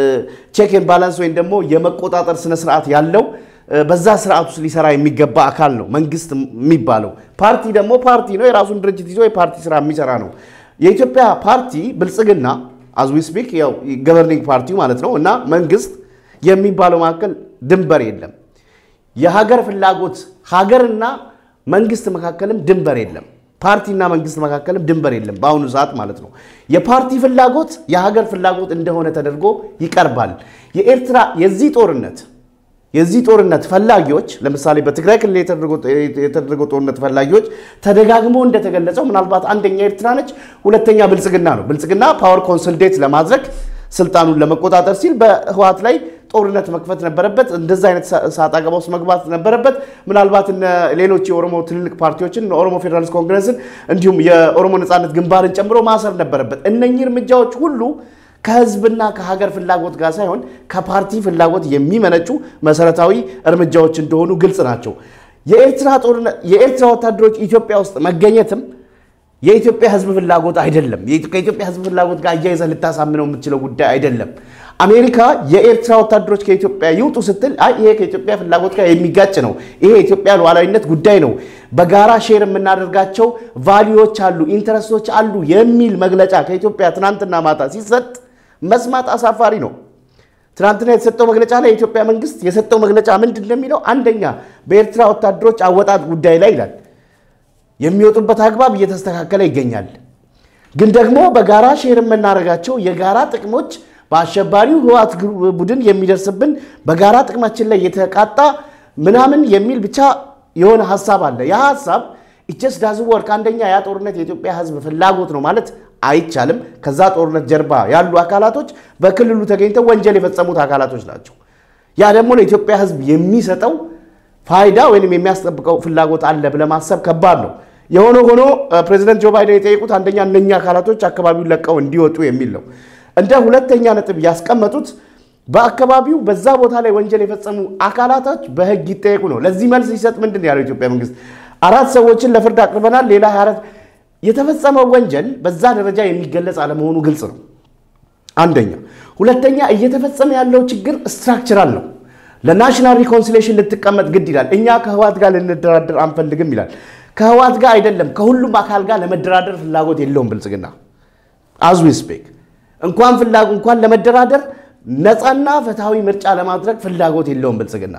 ቼክ ኤንድ ባላንስ ወይ ደግሞ የመቆጣጠር ስነ ስርዓት ያለው በዛ ስርዓት ውስጥ ሊሰራ የሚገባ አካል ነው መንግስት የሚባለው ፓርቲ ደግሞ ፓርቲ ነው የራሱን ድርጅት ይዞ የፓርቲ ስራ የሚሰራ ነው የኢትዮጵያ ፓርቲ ብልጽግና as we speak ያው ገቨርኒንግ ፓርቲው ማለት ነው እና መንግስት የሚባለው መካከል ድንበር የለም የሀገር ፍላጎት ሀገርና መንግስት መካከልም ድንበር የለም ፓርቲና መንግስት መካከልም ድንበር የለም ባሁኑ ሰዓት ማለት ነው የፓርቲ ፍላጎት የሀገር ፍላጎት እንደሆነ ተደርጎ ይቀርባል የኤርትራ የዚህ ጦርነት የዚህ ጦርነት ፈላጊዎች ለምሳሌ በትግራይ ክልል የተደረገው ጦርነት ፈላጊዎች ተደጋግሞ እንደተገለጸው ምናልባት አንደኛ ኤርትራ ነች ሁለተኛ ብልጽግና ነው ብልጽግና ፓወር ኮንሶሊዴት ለማድረግ ስልጣኑን ለመቆጣጠር ሲል በህዋት ላይ ጦርነት መክፈት ነበረበት እንደዛ አይነት ሳጣገባ ውስጥ መግባት ነበረበት ምናልባት እነ ሌሎች የኦሮሞ ትልልቅ ፓርቲዎችን ኦሮሞ ፌደራሊስት ኮንግረስን እንዲሁም የኦሮሞ ነጻነት ግንባርን ጨምሮ ማሰር ነበረበት እነኚህ እርምጃዎች ሁሉ ከህዝብና ከሀገር ፍላጎት ጋር ሳይሆን ከፓርቲ ፍላጎት የሚመነጩ መሰረታዊ እርምጃዎች እንደሆኑ ግልጽ ናቸው የኤርትራ ጦርነት የኤርትራ ወታደሮች ኢትዮጵያ ውስጥ መገኘትም የኢትዮጵያ ህዝብ ፍላጎት አይደለም የኢትዮጵያ ህዝብ ፍላጎት ጋር አያይዘ ልታሳምነው የምትችለው ጉዳይ አይደለም አሜሪካ የኤርትራ ወታደሮች ከኢትዮጵያ ይውጡ ስትል አይ ይሄ ከኢትዮጵያ ፍላጎት ጋር የሚጋጭ ነው ይሄ የኢትዮጵያ ሉዓላዊነት ጉዳይ ነው በጋራ ሼር የምናደርጋቸው ቫልዩዎች አሉ ኢንተረስቶች አሉ የሚል መግለጫ ከኢትዮጵያ ትናንትና ማታ ሲሰጥ መስማት አሳፋሪ ነው ትናንትና የተሰጠው መግለጫ ላይ የኢትዮጵያ መንግስት የሰጠው መግለጫ ምንድን ነው የሚለው አንደኛ በኤርትራ ወታደሮች አወጣጥ ጉዳይ ላይ ይላል የሚወጡበት አግባብ እየተስተካከለ ይገኛል ግን ደግሞ በጋራ ሼር የምናደርጋቸው የጋራ ጥቅሞች በአሸባሪው ህዋት ቡድን የሚደርስብን በጋራ ጥቅማችን ላይ የተቃጣ ምናምን የሚል ብቻ የሆነ ሐሳብ አለ ያ ሐሳብ it just doesn't work አንደኛ ያ ጦርነት የኢትዮጵያ ህዝብ ፍላጎት ነው ማለት አይቻልም ከዛ ጦርነት ጀርባ ያሉ አካላቶች በክልሉ ተገኝተው ወንጀል የፈጸሙት አካላቶች ናቸው ያ ደግሞ ለኢትዮጵያ ህዝብ የሚሰጠው ፋይዳ ወይንም የሚያስጠብቀው ፍላጎት አለ ብለማሰብ ከባድ ነው የሆነ ሆኖ ፕሬዝዳንት ጆ ባይደን የጠየቁት አንደኛ እነኛ አካላቶች አካባቢውን ለቀው እንዲወጡ የሚል ነው እንደ ሁለተኛ ነጥብ ያስቀመጡት በአካባቢው በዛ ቦታ ላይ ወንጀል የፈጸሙ አካላቶች በህግ ይጠየቁ ነው ለዚህ መልስ ሲሰጥ ምንድነው ያለው ኢትዮጵያ መንግስት አራት ሰዎችን ለፍርድ አቅርበናል ሌላ ሃያ አራት የተፈጸመው ወንጀል በዛ ደረጃ የሚገለጽ አለመሆኑ ግልጽ ነው አንደኛ ሁለተኛ እየተፈጸመ ያለው ችግር ስትራክቸራል ነው ለናሽናል ሪኮንሲሊየሽን ልትቀመጥ ግድ ይላል እኛ ከህዋት ጋር ልንደራደር አንፈልግም ይላል ከህዋት ጋር አይደለም ከሁሉም አካል ጋር ለመደራደር ፍላጎት የለውም ብልጽግና as we speak እንኳን ፍላጎት እንኳን ለመደራደር ነፃና ፍትሃዊ ምርጫ ለማድረግ ፍላጎት የለውም ብልጽግና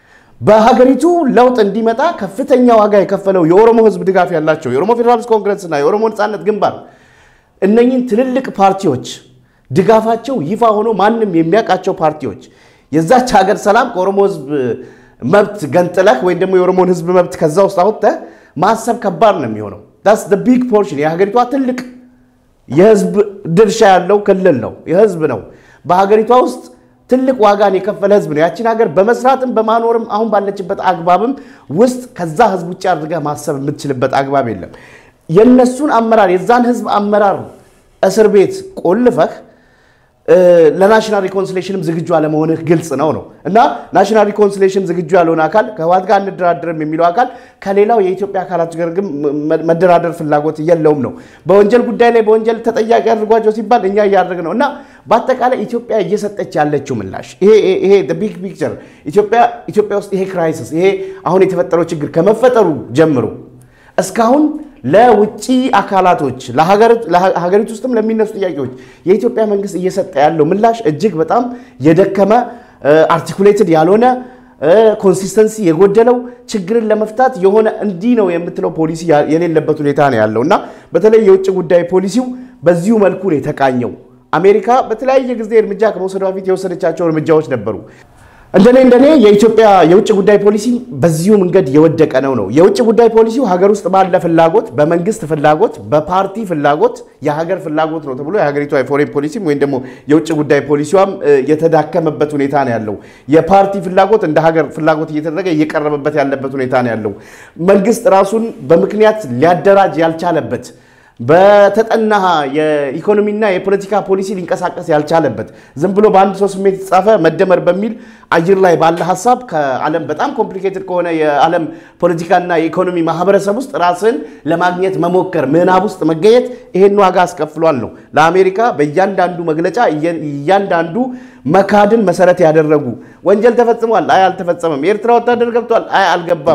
በሀገሪቱ ለውጥ እንዲመጣ ከፍተኛ ዋጋ የከፈለው የኦሮሞ ህዝብ ድጋፍ ያላቸው የኦሮሞ ፌደራሊስት ኮንግረስና የኦሮሞ ነጻነት ግንባር እነኚህን ትልልቅ ፓርቲዎች ድጋፋቸው ይፋ ሆኖ ማንንም የሚያቃቸው ፓርቲዎች የዛች ሀገር ሰላም ከኦሮሞ ህዝብ መብት ገንጥለህ ወይ ደግሞ የኦሮሞን ህዝብ መብት ከዛ ውስጥ አውጥተህ ማሰብ ከባድ ነው የሚሆነው that's the big portion የሀገሪቷ ትልቅ የህዝብ ድርሻ ያለው ክልል ነው የህዝብ ነው በሀገሪቷ ውስጥ ትልቅ ዋጋን የከፈለ ህዝብ ነው ያቺን ሀገር በመስራትም በማኖርም አሁን ባለችበት አግባብም ውስጥ ከዛ ህዝብ ውጭ አድርገህ ማሰብ የምትችልበት አግባብ የለም የነሱን አመራር የዛን ህዝብ አመራር እስር ቤት ቆልፈህ ለናሽናል ሪኮንሲሌሽንም ዝግጁ አለመሆንህ ግልጽ ነው ነው እና ናሽናል ሪኮንሲሌሽን ዝግጁ ያልሆነ አካል ከህወሓት ጋር እንደራደርም የሚለው አካል ከሌላው የኢትዮጵያ አካላት ጋር ግን መደራደር ፍላጎት የለውም ነው በወንጀል ጉዳይ ላይ በወንጀል ተጠያቂ አድርጓቸው ሲባል እኛ ያያደርግ ነውና በአጠቃላይ ኢትዮጵያ እየሰጠች ያለችው ምላሽ ይሄ ይሄ the big picture ኢትዮጵያ ኢትዮጵያ ውስጥ ይሄ ክራይሲስ ይሄ አሁን የተፈጠረው ችግር ከመፈጠሩ ጀምሮ እስካሁን ለውጪ አካላቶች ለሀገር ለሀገሪቱ ውስጥም ለሚነሱ ጥያቄዎች የኢትዮጵያ መንግስት እየሰጠ ያለው ምላሽ እጅግ በጣም የደከመ አርቲኩሌትድ ያልሆነ ኮንሲስተንሲ የጎደለው ችግርን ለመፍታት የሆነ እንዲ ነው የምትለው ፖሊሲ የሌለበት ሁኔታ ነው ያለውና በተለይ የውጭ ጉዳይ ፖሊሲው በዚሁ መልኩ ነው የተቃኘው አሜሪካ በተለያየ ጊዜ እርምጃ ከመውሰዷ በፊት የወሰደቻቸው እርምጃዎች ነበሩ እንደኔ እንደኔ የኢትዮጵያ የውጭ ጉዳይ ፖሊሲ በዚሁ መንገድ የወደቀ ነው ነው የውጭ ጉዳይ ፖሊሲው ሀገር ውስጥ ባለ ፍላጎት በመንግስት ፍላጎት በፓርቲ ፍላጎት የሀገር ፍላጎት ነው ተብሎ የሀገሪቱ ፎሬን ፖሊሲ ወይ ደግሞ የውጭ ጉዳይ ፖሊሲዋም የተዳከመበት ሁኔታ ነው ያለው የፓርቲ ፍላጎት እንደ ሀገር ፍላጎት እየተደረገ እየቀረበበት ያለበት ሁኔታ ነው ያለው መንግስት ራሱን በምክንያት ሊያደራጅ ያልቻለበት በተጠና የኢኮኖሚና የፖለቲካ ፖሊሲ ሊንቀሳቀስ ያልቻለበት ዝም ብሎ በአንድ ሰው ስሜት ጻፈ መደመር በሚል አጅር ላይ ባለ ሐሳብ ከዓለም በጣም ኮምፕሊኬትድ ከሆነ የዓለም ፖለቲካና የኢኮኖሚ ማህበረሰብ ውስጥ ራስን ለማግኘት መሞከር ምናብ ውስጥ መገኘት ይሄን ዋጋ አስከፍሏል ነው ለአሜሪካ በእያንዳንዱ መግለጫ እያንዳንዱ መካድን መሰረት ያደረጉ ወንጀል ተፈጽሟል አይ አልተፈጸመም ኤርትራ ወታደር ገብቷል አይ አልገባም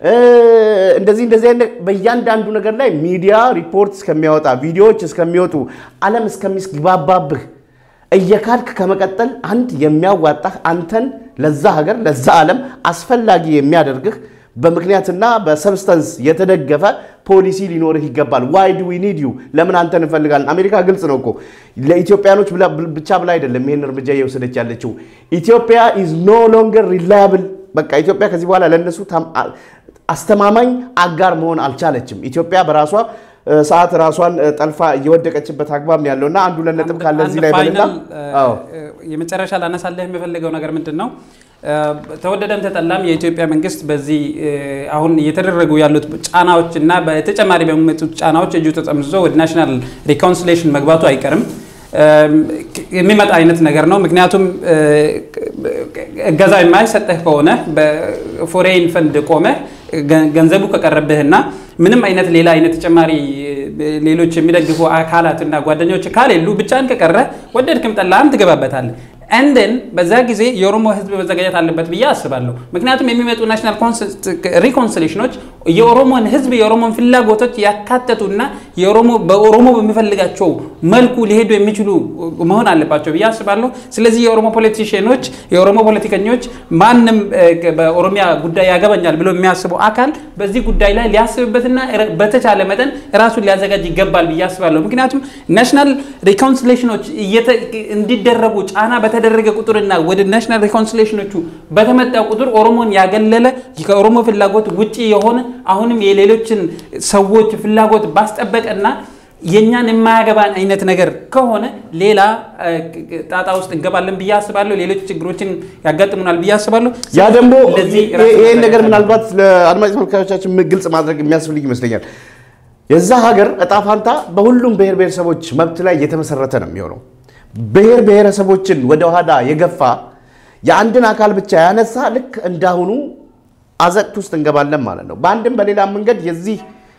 እንደዚህ እንደዚህ በእያንዳንዱ ነገር ላይ ሚዲያ ሪፖርት እስከሚያወጣ ቪዲዮዎች እስከሚወጡ ዓለም እስከሚስግባባብህ እየካድክ ከመቀጠል አንድ የሚያዋጣህ አንተን ለዛ ሀገር ለዛ ዓለም አስፈላጊ የሚያደርግህ በምክንያትና በሰብስታንስ የተደገፈ ፖሊሲ ሊኖርህ ይገባል why do we need you ለምን አንተን እንፈልጋለን አሜሪካ ግልጽ ነው እኮ ለኢትዮጵያኖች ብቻ ብላ አይደለም ይሄን እርምጃ እየወሰደች ያለችው ኢትዮጵያ is no longer reliable በቃ ኢትዮጵያ ከዚህ በኋላ ለነሱ አስተማማኝ አጋር መሆን አልቻለችም ኢትዮጵያ በራሷ ሰዓት ራሷን ጠልፋ እየወደቀችበት አግባብ ያለውና አንዱ ለነጥብ ካለ እዚህ ላይ በልና አዎ
የመጨረሻ ላነሳለህ የሚፈልገው ነገር ምንድነው ተወደደም ተጠላም የኢትዮጵያ መንግስት በዚህ አሁን እየተደረጉ ያሉት ጫናዎችና በተጨማሪ በሚመጡት ጫናዎች እጁ ተጠምዝዞ ወደ ናሽናል ሪኮንሲሌሽን መግባቱ አይቀርም የሚመጣ አይነት ነገር ነው ምክንያቱም እገዛ የማይሰጥህ ከሆነ በፎሬን ፈንድ ቆመ ገንዘቡ ከቀረበህና ምንም አይነት ሌላ አይነት ተጨማሪ ሌሎች የሚደግፉ አካላትና ጓደኞች ካሌሉ ብቻን ከቀረ ወደድክም ጠላህም ትገባበታለህ and then በዛ ጊዜ የኦሮሞ ህዝብ በዘጋጀት አለበት ብዬ አስባለሁ ምክንያቱም የሚመጡ ናሽናል ሪኮንሲሌሽኖች የኦሮሞን ህዝብ የኦሮሞን ፍላጎቶች ያካተቱና የኦሮሞ በኦሮሞ በሚፈልጋቸው መልኩ ሊሄዱ የሚችሉ መሆን አለባቸው ብዬ አስባለሁ ስለዚህ የኦሮሞ ፖለቲሽኖች የኦሮሞ ፖለቲከኞች ማንንም በኦሮሚያ ጉዳይ ያገባኛል ብሎ የሚያስቡ አካል በዚህ ጉዳይ ላይ ሊያስብበትና በተቻለ መጠን ራሱን ሊያዘጋጅ ይገባል ብዬ አስባለሁ ምክንያቱም ናሽናል ሪኮንሲሌሽኖች እንዲደረጉ ጫና በተደረገ ቁጥርና ወደ ናሽናል ሪኮንሲሌሽኖቹ በተመጣ ቁጥር ኦሮሞን ያገለለ ከኦሮሞ ፍላጎት ውጪ የሆነ አሁንም የሌሎችን ሰዎች ፍላጎት ባስጠበቀና የኛን የማያገባን አይነት ነገር ከሆነ ሌላ ጣጣ ውስጥ እንገባለን ብዬ አስባለሁ ሌሎች ችግሮችን ያጋጥሙናል ብዬ አስባለሁ
ያ ደግሞ ይሄ ነገር ምናልባት ለአድማጭ ተመልካቾቻችን ግልጽ ማድረግ የሚያስፈልግ ይመስለኛል የዛ ሀገር እጣፋንታ በሁሉም ብሔር ብሔረሰቦች መብት ላይ የተመሰረተ ነው የሚሆነው ብሔር ብሔረሰቦችን ወደ ኋላ የገፋ የአንድን አካል ብቻ ያነሳ ልክ እንዳሁኑ አዘቅት ውስጥ እንገባለን ማለት ነው በአንድም በሌላ መንገድ የዚህ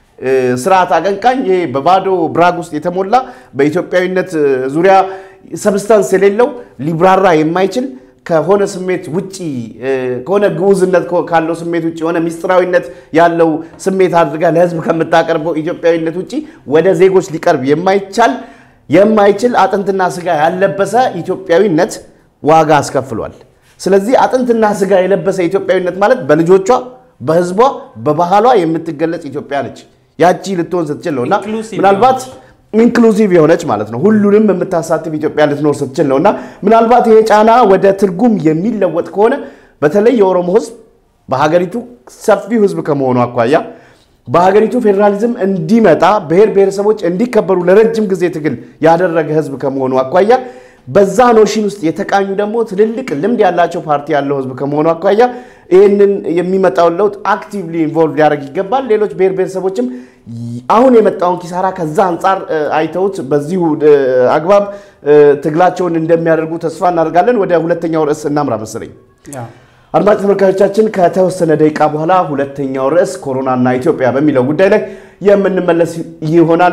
ስርዓት አቀንቃኝ ይሄ በባዶ ብራግ ውስጥ የተሞላ በኢትዮጵያዊነት ዙሪያ ሰብስታንስ የሌለው ሊብራራ የማይችል ከሆነ ስሜት ውጪ ከሆነ ግውዝነት ካለው ስሜት ውጪ ሆነ ሚስጥራዊነት ያለው ስሜት አድርጋ ለህዝብ ከምታቀርበው ኢትዮጵያዊነት ውጪ ወደ ዜጎች ሊቀርብ የማይቻል የማይችል አጥንትና ስጋ ያለበሰ ኢትዮጵያዊነት ዋጋ አስከፍሏል ስለዚህ አጥንትና ስጋ የለበሰ ኢትዮጵያዊነት ማለት በልጆቿ በህዝቧ በባህሏ የምትገለጽ ኢትዮጵያ ነች ያቺ ልትሆን ስትችል ነውና ምናልባት ኢንክሉሲቭ የሆነች ማለት ነው ሁሉንም የምታሳትፍ ኢትዮጵያ ልትኖር ስትችል ነውና ምናልባት ይሄ ጫና ወደ ትርጉም የሚለወጥ ከሆነ በተለይ የኦሮሞ ህዝብ በሀገሪቱ ሰፊው ህዝብ ከመሆኑ አኳያ በሀገሪቱ ፌደራሊዝም እንዲመጣ ብሔር ብሔረሰቦች እንዲከበሩ ለረጅም ጊዜ ትግል ያደረገ ህዝብ ከመሆኑ አኳያ በዛ ኖሽን ውስጥ የተቃኙ ደግሞ ትልልቅ ልምድ ያላቸው ፓርቲ ያለው ህዝብ ከመሆኑ አኳያ ይሄንን የሚመጣው ለውጥ አክቲቭሊ ኢንቮልቭ ያደርግ ይገባል ሌሎች ብሔር ብሔረሰቦችም አሁን የመጣውን ኪሳራ ከዛ አንፃር አይተውት በዚሁ አግባብ ትግላቸውን እንደሚያደርጉ ተስፋ እናደርጋለን ወደ ሁለተኛው ርዕስ እናምራ መሰለኝ አድማጭ ተመልካቾቻችን ከተወሰነ ደቂቃ በኋላ ሁለተኛው ርዕስ ኮሮና እና ኢትዮጵያ በሚለው ጉዳይ ላይ የምንመለስ ይሆናል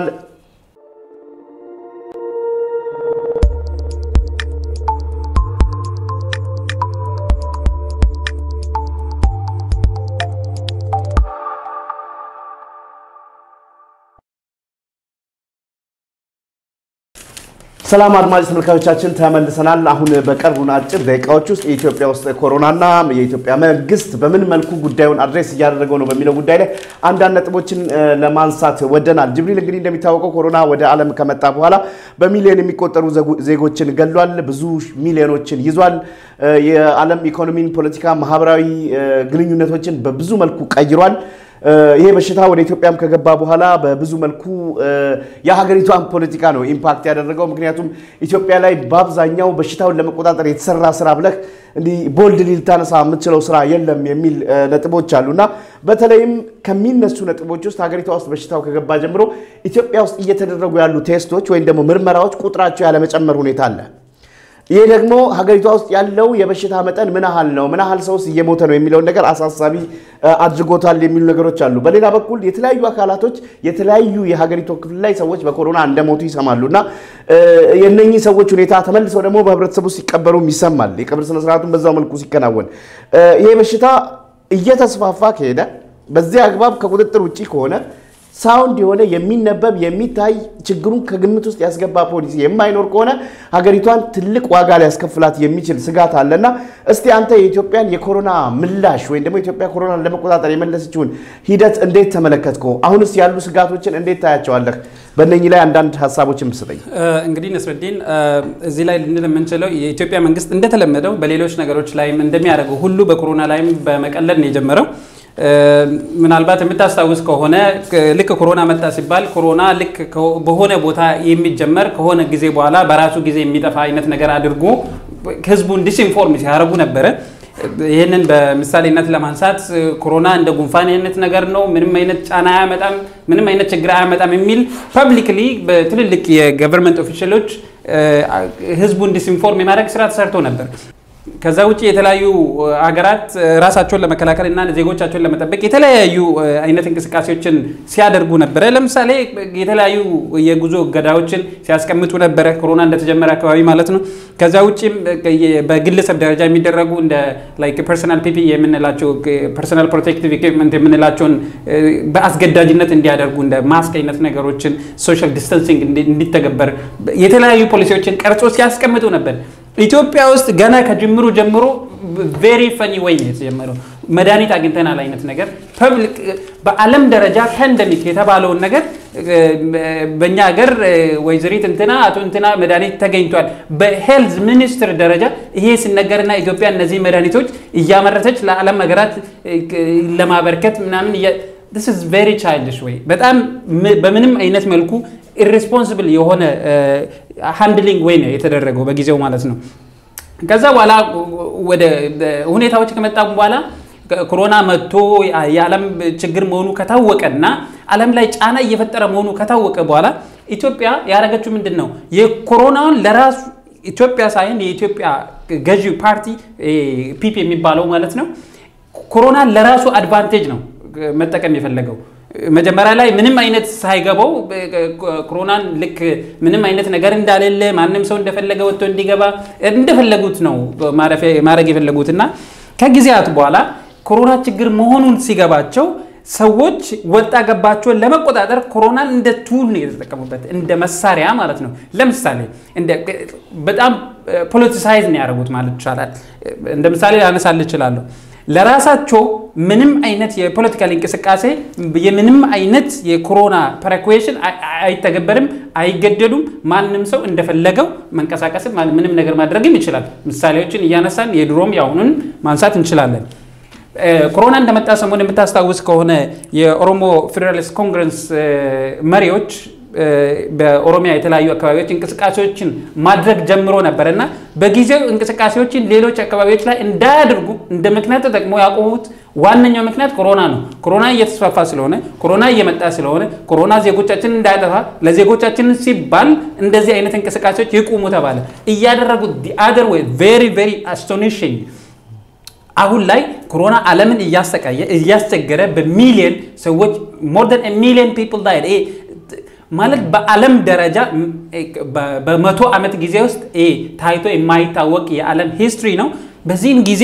ሰላም አድማጭ ተመልካቾቻችን ተመልሰናል አሁን በቀርቡና አጭር ደቂቃዎች ውስጥ ኢትዮጵያ ውስጥ ኮሮናና የኢትዮጵያ መንግስት በምን መልኩ ጉዳዩን አድሬስ ያደረገው ነው በሚለው ጉዳይ ላይ አንድ አንድ ነጥቦችን ለማንሳት ወደናል ጅብሪል እንግዲህ እንደሚታወቀው ኮሮና ወደ ዓለም ከመጣ በኋላ በሚሊዮን የሚቆጠሩ ዜጎችን ገሏል ብዙ ሚሊዮኖችን ይዟል የዓለም ኢኮኖሚን ፖለቲካ ማህበራዊ ግንኙነቶችን በብዙ መልኩ ቀይሯል ይሄ በሽታ ወደ ኢትዮጵያም ከገባ በኋላ በብዙ መልኩ የሀገሪቷን ፖለቲካ ነው ኢምፓክት ያደረገው ምክንያቱም ኢትዮጵያ ላይ በአብዛኛው በሽታውን ለመቆጣጠር የተሰራ ስራ ብለህ እንዲ ቦልድ ሊልታነሳ የምትችለው ስራ የለም የሚል ነጥቦች አሉና በተለይም ከሚነሱ ነጥቦች ውስጥ ሀገሪቷ ውስጥ በሽታው ከገባ ጀምሮ ኢትዮጵያ ውስጥ እየተደረጉ ያሉ ቴስቶች ወይም ደግሞ ምርመራዎች ቁጥራቸው ያለ መጨመር ሁኔታ አለ ይሄ ደግሞ ሀገሪቷ ውስጥ ያለው የበሽታ መጠን ምን ያህል ነው ምን ያህል ሰውስ እየሞተ ነው የሚለው ነገር አሳሳቢ አድርጎታል የሚሉ ነገሮች አሉ በሌላ በኩል የተለያዩ አካላቶች የተለያዩ የሀገሪቱ ክፍል ላይ ሰዎች በኮሮና እንደሞቱ ይሰማሉና የነኚህ ሰዎች ሁኔታ ተመልሰው ደግሞ በህብረተሰቡ ሲቀበሩም ይሰማል የቀብር ስነ ስርዓቱን በዛው መልኩ ሲከናወን ይሄ በሽታ እየተስፋፋ ከሄደ በዚህ አግባብ ከቁጥጥር ውጪ ከሆነ ሳውንድ የሆነ የሚነበብ የሚታይ ችግሩን ከግምት ውስጥ ያስገባ ፖሊሲ የማይኖር ከሆነ ሀገሪቷን ትልቅ ዋጋ ሊያስከፍላት የሚችል ስጋት አለና እስቲ አንተ የኢትዮጵያን የኮሮና ምላሽ ወይ ደግሞ ኢትዮጵያ ኮሮናን ለመቆጣጠር የመለሰችውን ሂደት እንዴት ተመለከትከው አሁንስ ያሉ ስጋቶችን እንዴት ታያቸዋለህ በእነኚህ ላይ አንድ አንድ ሐሳቦችን መስጠኝ
እንግዲህ ነስረዲን እዚህ ላይ ልንል የምንችለው የኢትዮጵያ መንግስት እንደተለመደው በሌሎች ነገሮች ላይም እንደሚያደርገው ሁሉ በኮሮና ላይም በመቀለድ ነው የጀመረው ምናልባት የምታስታውስ ከሆነ ልክ ኮሮና መጣ ሲባል ኮሮና ልክ በሆነ ቦታ የሚጀመር ከሆነ ጊዜ በኋላ በራሱ ጊዜ የሚጠፋ አይነት ነገር አድርጎ ህዝቡን ዲስኢንፎርም ሲያደርጉ ነበር ይሄንን በምሳሌነት ለማንሳት ኮሮና እንደ ጉንፋን አይነት ነገር ነው ምንም አይነት ጫና አያመጣም ምንም አይነት ችግር አያመጣም የሚል ፐብሊክሊ በትልልቅ የገቨርንመንት ኦፊሻሎች ህዝቡን ዲስኢንፎርም የማድረግ ስራ ተሰርቶ ነበር ከዛ ውጪ የተለያዩ ሀገራት ራሳቸውን ለመከላከል እና ዜጎቻቸውን ለመጠበቅ የተለያዩ አይነት እንቅስቃሴዎችን ሲያደርጉ ነበር ለምሳሌ የተለያዩ የጉዞ እገዳዎችን ሲያስቀምጡ ነበር ኮሮና እንደተጀመረ አካባቢ ማለት ነው ከዛ ውጪ በግለሰብ ደረጃ የሚደረጉ እንደ ላይክ ፐርሰናል ፒፒ የምንላቸው ፐርሰናል ፕሮቴክቲቭ ኢኩዊፕመንት የምንላቸውን በአስገዳጅነት እንዲያደርጉ እንደ ማስክ አይነት ነገሮችን ሶሻል ዲስታንሲንግ እንዲተገበር የተለያዩ ፖሊሲዎችን ቀርጾ ሲያስቀምጡ ነበር ኢትዮጵያ ውስጥ ገና ከጅምሩ ጀምሮ ቬሪ ፈኒ ወይ ነው የተጀመረው መድኃኒት አግኝተናል አይነት ነገር ፐብሊክ በዓለም ደረጃ ፓንደሚክ የተባለው ነገር በእኛ ሀገር ወይዘሪት እንትና አቶ እንትና መድኃኒት ተገኝቷል በሄልዝ ሚኒስትር ደረጃ ይሄ ሲነገርና ኢትዮጵያ እነዚህ መድኃኒቶች እያመረተች ለዓለም ሀገራት ለማበርከት ምናምን this is very childish way በጣም በምንም አይነት መልኩ irresponsible የሆነ ሃንድሊንግ ወይ ነው የተደረገው በጊዜው ማለት ነው ከዛ በኋላ ወደ ሁኔታዎች ከመጣው በኋላ ኮሮና መጥቶ የዓለም ችግር መሆኑ ከታወቀና ዓለም ላይ ጫና እየፈጠረ መሆኑ ከታወቀ በኋላ ኢትዮጵያ ያረጋችው ምንድነው የኮሮናውን ለራሱ ኢትዮጵያ ሳይሆን የኢትዮጵያ ገዢ ፓርቲ ፒፒ የሚባለው ማለት ነው ኮሮና ለራሱ አድቫንቴጅ ነው መጠቀም የፈለገው መጀመሪያ ላይ ምንም አይነት ሳይገባው ኮሮናን ልክ ምንም አይነት ነገር እንዳለለ ማንንም ሰው እንደፈለገ ወጥቶ እንዲገባ እንደፈለጉት ነው ማረግ የፈለጉትና ከጊዜያት በኋላ ኮሮና ችግር መሆኑን ሲገባቸው ሰዎች ወጣ ገባቸውን ለመቆጣጠር ኮሮናን እንደ ቱል ነው የተጠቀሙበት እንደ መሳሪያ ማለት ነው ለምሳሌ እንደ በጣም ፖለቲሳይዝ ነው ያደረጉት ማለት ይችላል እንደ ምሳሌ ያነሳል ይችላል ለራሳቸው ምንም አይነት የፖለቲካል እንቅስቃሴ የምንም አይነት የኮሮና ፕሪኮሽን አይተገበርም አይገደዱም ማንንም ሰው እንደፈለገው መንቀሳቀስ ምንም ነገር ማድረግም ይችላል ምሳሌዎችን እያነሳን የድሮም ያውኑን ማንሳት እንችላለን ኮሮና እንደመጣ ሰሞን የምታስታውስ ከሆነ የኦሮሞ ፌደራሊስት ኮንግረስ መሪዎች በኦሮሚያ የተለያዩ አካባቢዎች እንቅስቃሴዎችን ማድረግ ጀምሮ ነበርና በጊዜው እንቅስቃሴዎችን ሌሎች አካባቢዎች ላይ እንዳያደርጉ እንደ ምክንያት ተጠቅሞ ያቆሙት ዋነኛው ምክንያት ኮሮና ነው። ኮሮና እየተስፋፋ ስለሆነ ኮሮና እየመጣ ስለሆነ ኮሮና ዜጎቻችን እንዳያጠፋ ለዜጎቻችን ሲባል እንደዚህ አይነት እንቅስቃሴዎች ይቆሙ ተባለ። እያደረጉት the other way very very astonishing አሁን ላይ ኮሮና ዓለምን እያሰቃየ እያስቸገረ በሚሊዮን ሰዎች more than a million people died ማለት በዓለም ደረጃ በመቶ ዓመት ጊዜ ውስጥ ታይቶ የማይታወቅ የዓለም ሂስትሪ ነው። በዚህን ጊዜ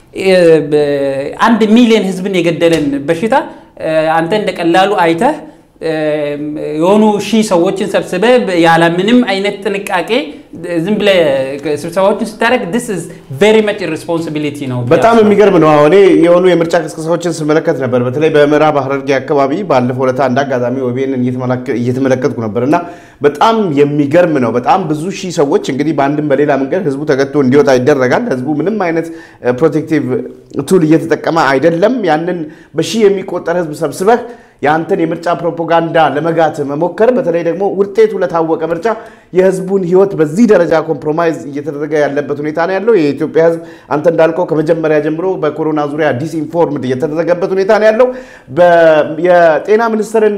አንድ ሚሊዮን ህዝብን የገደለን በሽታ አንተ እንደቀላሉ አይተህ የሆኑ ሺህ ሰዎችን ሰብስበ ያለ ምንም አይነት ጥንቃቄ ዝም ብለ ስብሰባዎችን ስታረግ this is very much irresponsibility ነው።
በጣም የሚገርም ነው። አሁን የሆኑ የምርጫ ቅስቀሳዎችን ስመለከት ነበር በተለይ በምዕራብ ሐረርጌ አካባቢ ባለፈው ለታ እንዳጋጣሚ ኦቢኤንን እየተመለከትኩ ነበርና በጣም የሚገርም ነው። በጣም ብዙ ሺህ ሰዎች እንግዲህ በአንድም በሌላ መንገድ ህዝቡ ተገጥቶ እንዲወጣ ይደረጋል። ህዝቡ ምንም አይነት ፕሮቴክቲቭ ቱል እየተጠቀመ አይደለም። ያንን በሺህ የሚቆጠር ህዝብ ሰብስበህ ያንተን የምርጫ ፕሮፓጋንዳ ለመጋት መሞከር በተለይ ደግሞ ውጤቱ ለታወቀ ምርጫ የህዝቡን ህይወት በዚህ ደረጃ ኮምፕሮማይዝ እየተደረገ ያለበት ሁኔታ ነው ያለው። የኢትዮጵያ ህዝብ አንተ እንዳልከው ከመጀመሪያ ጀምሮ በኮሮና ዙሪያ ዲስኢንፎርምድ እየተደረገበት ሁኔታ ነው ያለው። የጤና ሚኒስትርን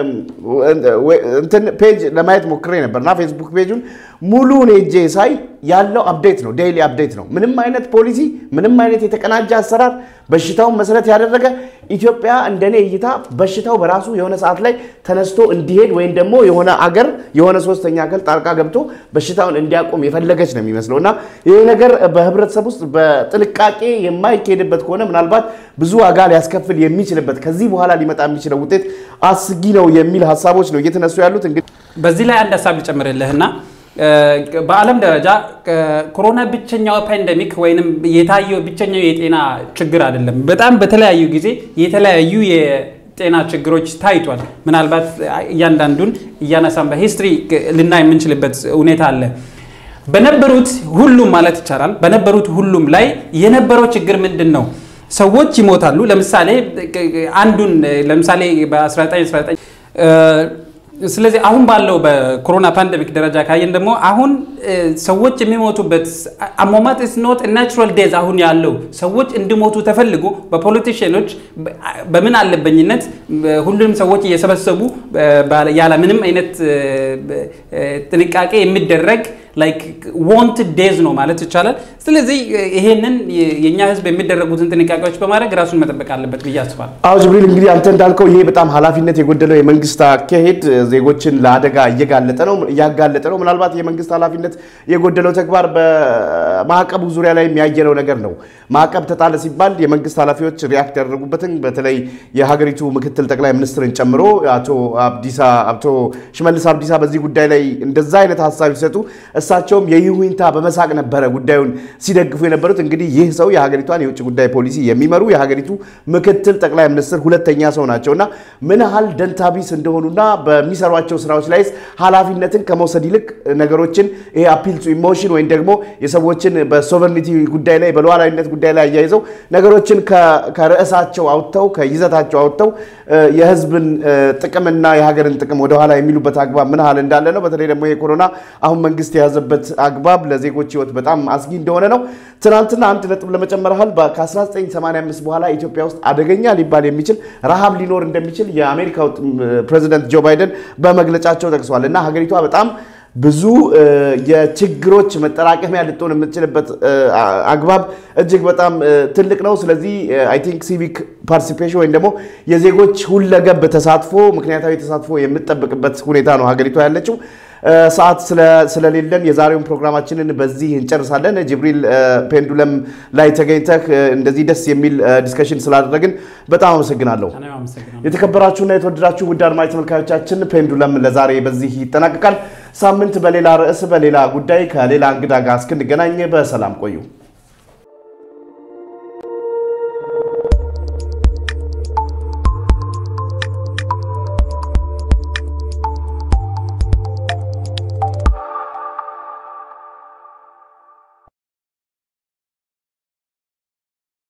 እንትን ፔጅ ለማየት ሞክሬ ነበርና ፌስቡክ ፔጁን ሙሉውን ሄጄ ሳይ ያለው አፕዴት ነው ዴይሊ አፕዴት ነው። ምንም አይነት ፖሊሲ ምንም አይነት የተቀናጀ አሰራር በሽታውን መሰረት ያደረገ ኢትዮጵያ እንደኔ እይታ በሽታው በራሱ የሆነ ሰዓት ላይ ተነስቶ እንዲሄድ ወይም ደግሞ የሆነ አገር የሆነ ሶስተኛ አካል ጣልቃ ገብቶ በሽታውን እንዲያቆም የፈለገች ነው የሚመስለውና ይሄ ነገር በህብረተሰብ ውስጥ በጥንቃቄ የማይኬድበት ከሆነ ምናልባት ብዙ ዋጋ ሊያስከፍል የሚችልበት ከዚህ በኋላ ሊመጣ የሚችለው ውጤት አስጊ ነው የሚል ሐሳቦች ነው እየተነሱ ያሉት። እንግዲህ
በዚህ ላይ አንድ ሐሳብ ልጨምርልህና በዓለም ደረጃ ኮሮና ብቸኛው ፓንደሚክ ወይንም የታየው ብቸኛው የጤና ችግር አይደለም። በጣም በተለያዩ ጊዜ የተለያዩ የጤና ችግሮች ታይቷል። ምናልባት እያንዳንዱን እያነሳን በሂስትሪ ልናይ የምንችልበት ሁኔታ አለ። በነበሩት ሁሉም ማለት ይቻላል በነበሩት ሁሉም ላይ የነበረው ችግር ምንድነው? ሰዎች ይሞታሉ። ለምሳሌ አንዱን ለምሳሌ በ1919 ስለዚህ አሁን ባለው በኮሮና ፓንደሚክ ደረጃ ካየን ደግሞ አሁን ሰዎች የሚሞቱበት አሞማት is not a natural death አሁን ያለው ሰዎች እንዲሞቱ ተፈልጎ በፖለቲሽኖች በምን አለበኝነት ሁሉም ሰዎች እየሰበሰቡ ያለ ምንም አይነት ጥንቃቄ የሚደረግ like wanted days ነው ማለት ይቻላል። ስለዚህ ይሄንን የኛ ህዝብ የሚደረጉትን ጥንቃቄዎች በማድረግ ራሱን መጠበቅ አለበት ብዬ አስባለሁ።
አዎ ጅብሪል እንግዲህ አንተ እንዳልከው ይሄ በጣም ኃላፊነት የጎደለው የመንግስት አካሄድ ዜጎችን ለአደጋ እየጋለጠ ነው እያጋለጠ ነው። ምናልባት የመንግስት ኃላፊነት የጎደለው ተግባር በማዕቀቡ ዙሪያ ላይ የሚያየነው ነገር ነው። ማዕቀብ ተጣለ ሲባል የመንግስት ኃላፊዎች ሪአክት ያደረጉበትን በተለይ የሀገሪቱ ምክትል ጠቅላይ ሚኒስትርን ጨምሮ አቶ አብዲሳ አቶ ሽመልስ አብዲሳ በዚህ ጉዳይ ላይ እንደዛ አይነት ሐሳብ ይሰጡ እሳቸውም የይሁንታ በመሳቅ ነበር ጉዳዩን ሲደግፉ የነበሩት። እንግዲህ ይህ ሰው የሀገሪቷን የውጭ ጉዳይ ፖሊሲ የሚመሩ የሀገሪቱ ምክትል ጠቅላይ ሚኒስትር ሁለተኛ ሰው ናቸውና ምን ያህል ደንታቢስ እንደሆኑና በሚሰሯቸው ስራዎች ላይ ኃላፊነትን ከመውሰድ ይልቅ ነገሮችን ይሄ አፒል ቱ ኢሞሽን ወይም ደግሞ የሰዎችን በሶቨርኒቲ ጉዳይ ላይ በሉዓላዊነት ጉዳይ ላይ ያያይዘው ነገሮችን ከርዕሳቸው አውጥተው ከይዘታቸው አውጥተው የህዝብን ጥቅምና የሀገርን ጥቅም ወደ ኋላ የሚሉበት አግባብ ምን ያህል እንዳለ ነው። በተለይ ደግሞ የኮሮና አሁን መንግስት ያዘበት አግባብ ለዜጎች ህይወት በጣም አስጊ እንደሆነ ነው። ትናንትና አንድ ነጥብ ለመጨመር ያህል ከ1985 በኋላ ኢትዮጵያ ውስጥ አደገኛ ሊባል የሚችል ረሃብ ሊኖር እንደሚችል የአሜሪካው ፕሬዚደንት ጆ ባይደን በመግለጫቸው ጠቅሰዋልና ሀገሪቷ በጣም ብዙ የችግሮች መጠራቀሚያ ልትሆን የምትችልበት አግባብ እጅግ በጣም ትልቅ ነው። ስለዚህ አይ ቲንክ ሲቪክ ፓርቲሲፔሽን ወይም ደግሞ የዜጎች ሁለገብ ተሳትፎ ምክንያታዊ ተሳትፎ የምትጠብቅበት ሁኔታ ነው ሀገሪቷ ያለችው። ሰዓት ስለሌለን የዛሬውን ፕሮግራማችንን በዚህ እንጨርሳለን። ጅብሪል ፔንዱለም ላይ ተገኝተህ እንደዚህ ደስ የሚል ዲስከሽን ስላደረግን በጣም አመሰግናለሁ። የተከበራችሁና የተወደዳችሁ ውድ አድማጭ ተመልካቾቻችን ፔንዱለም ለዛሬ በዚህ ይጠናቀቃል። ሳምንት በሌላ ርዕስ በሌላ ጉዳይ ከሌላ እንግዳ ጋር እስክንገናኝ በሰላም ቆዩ።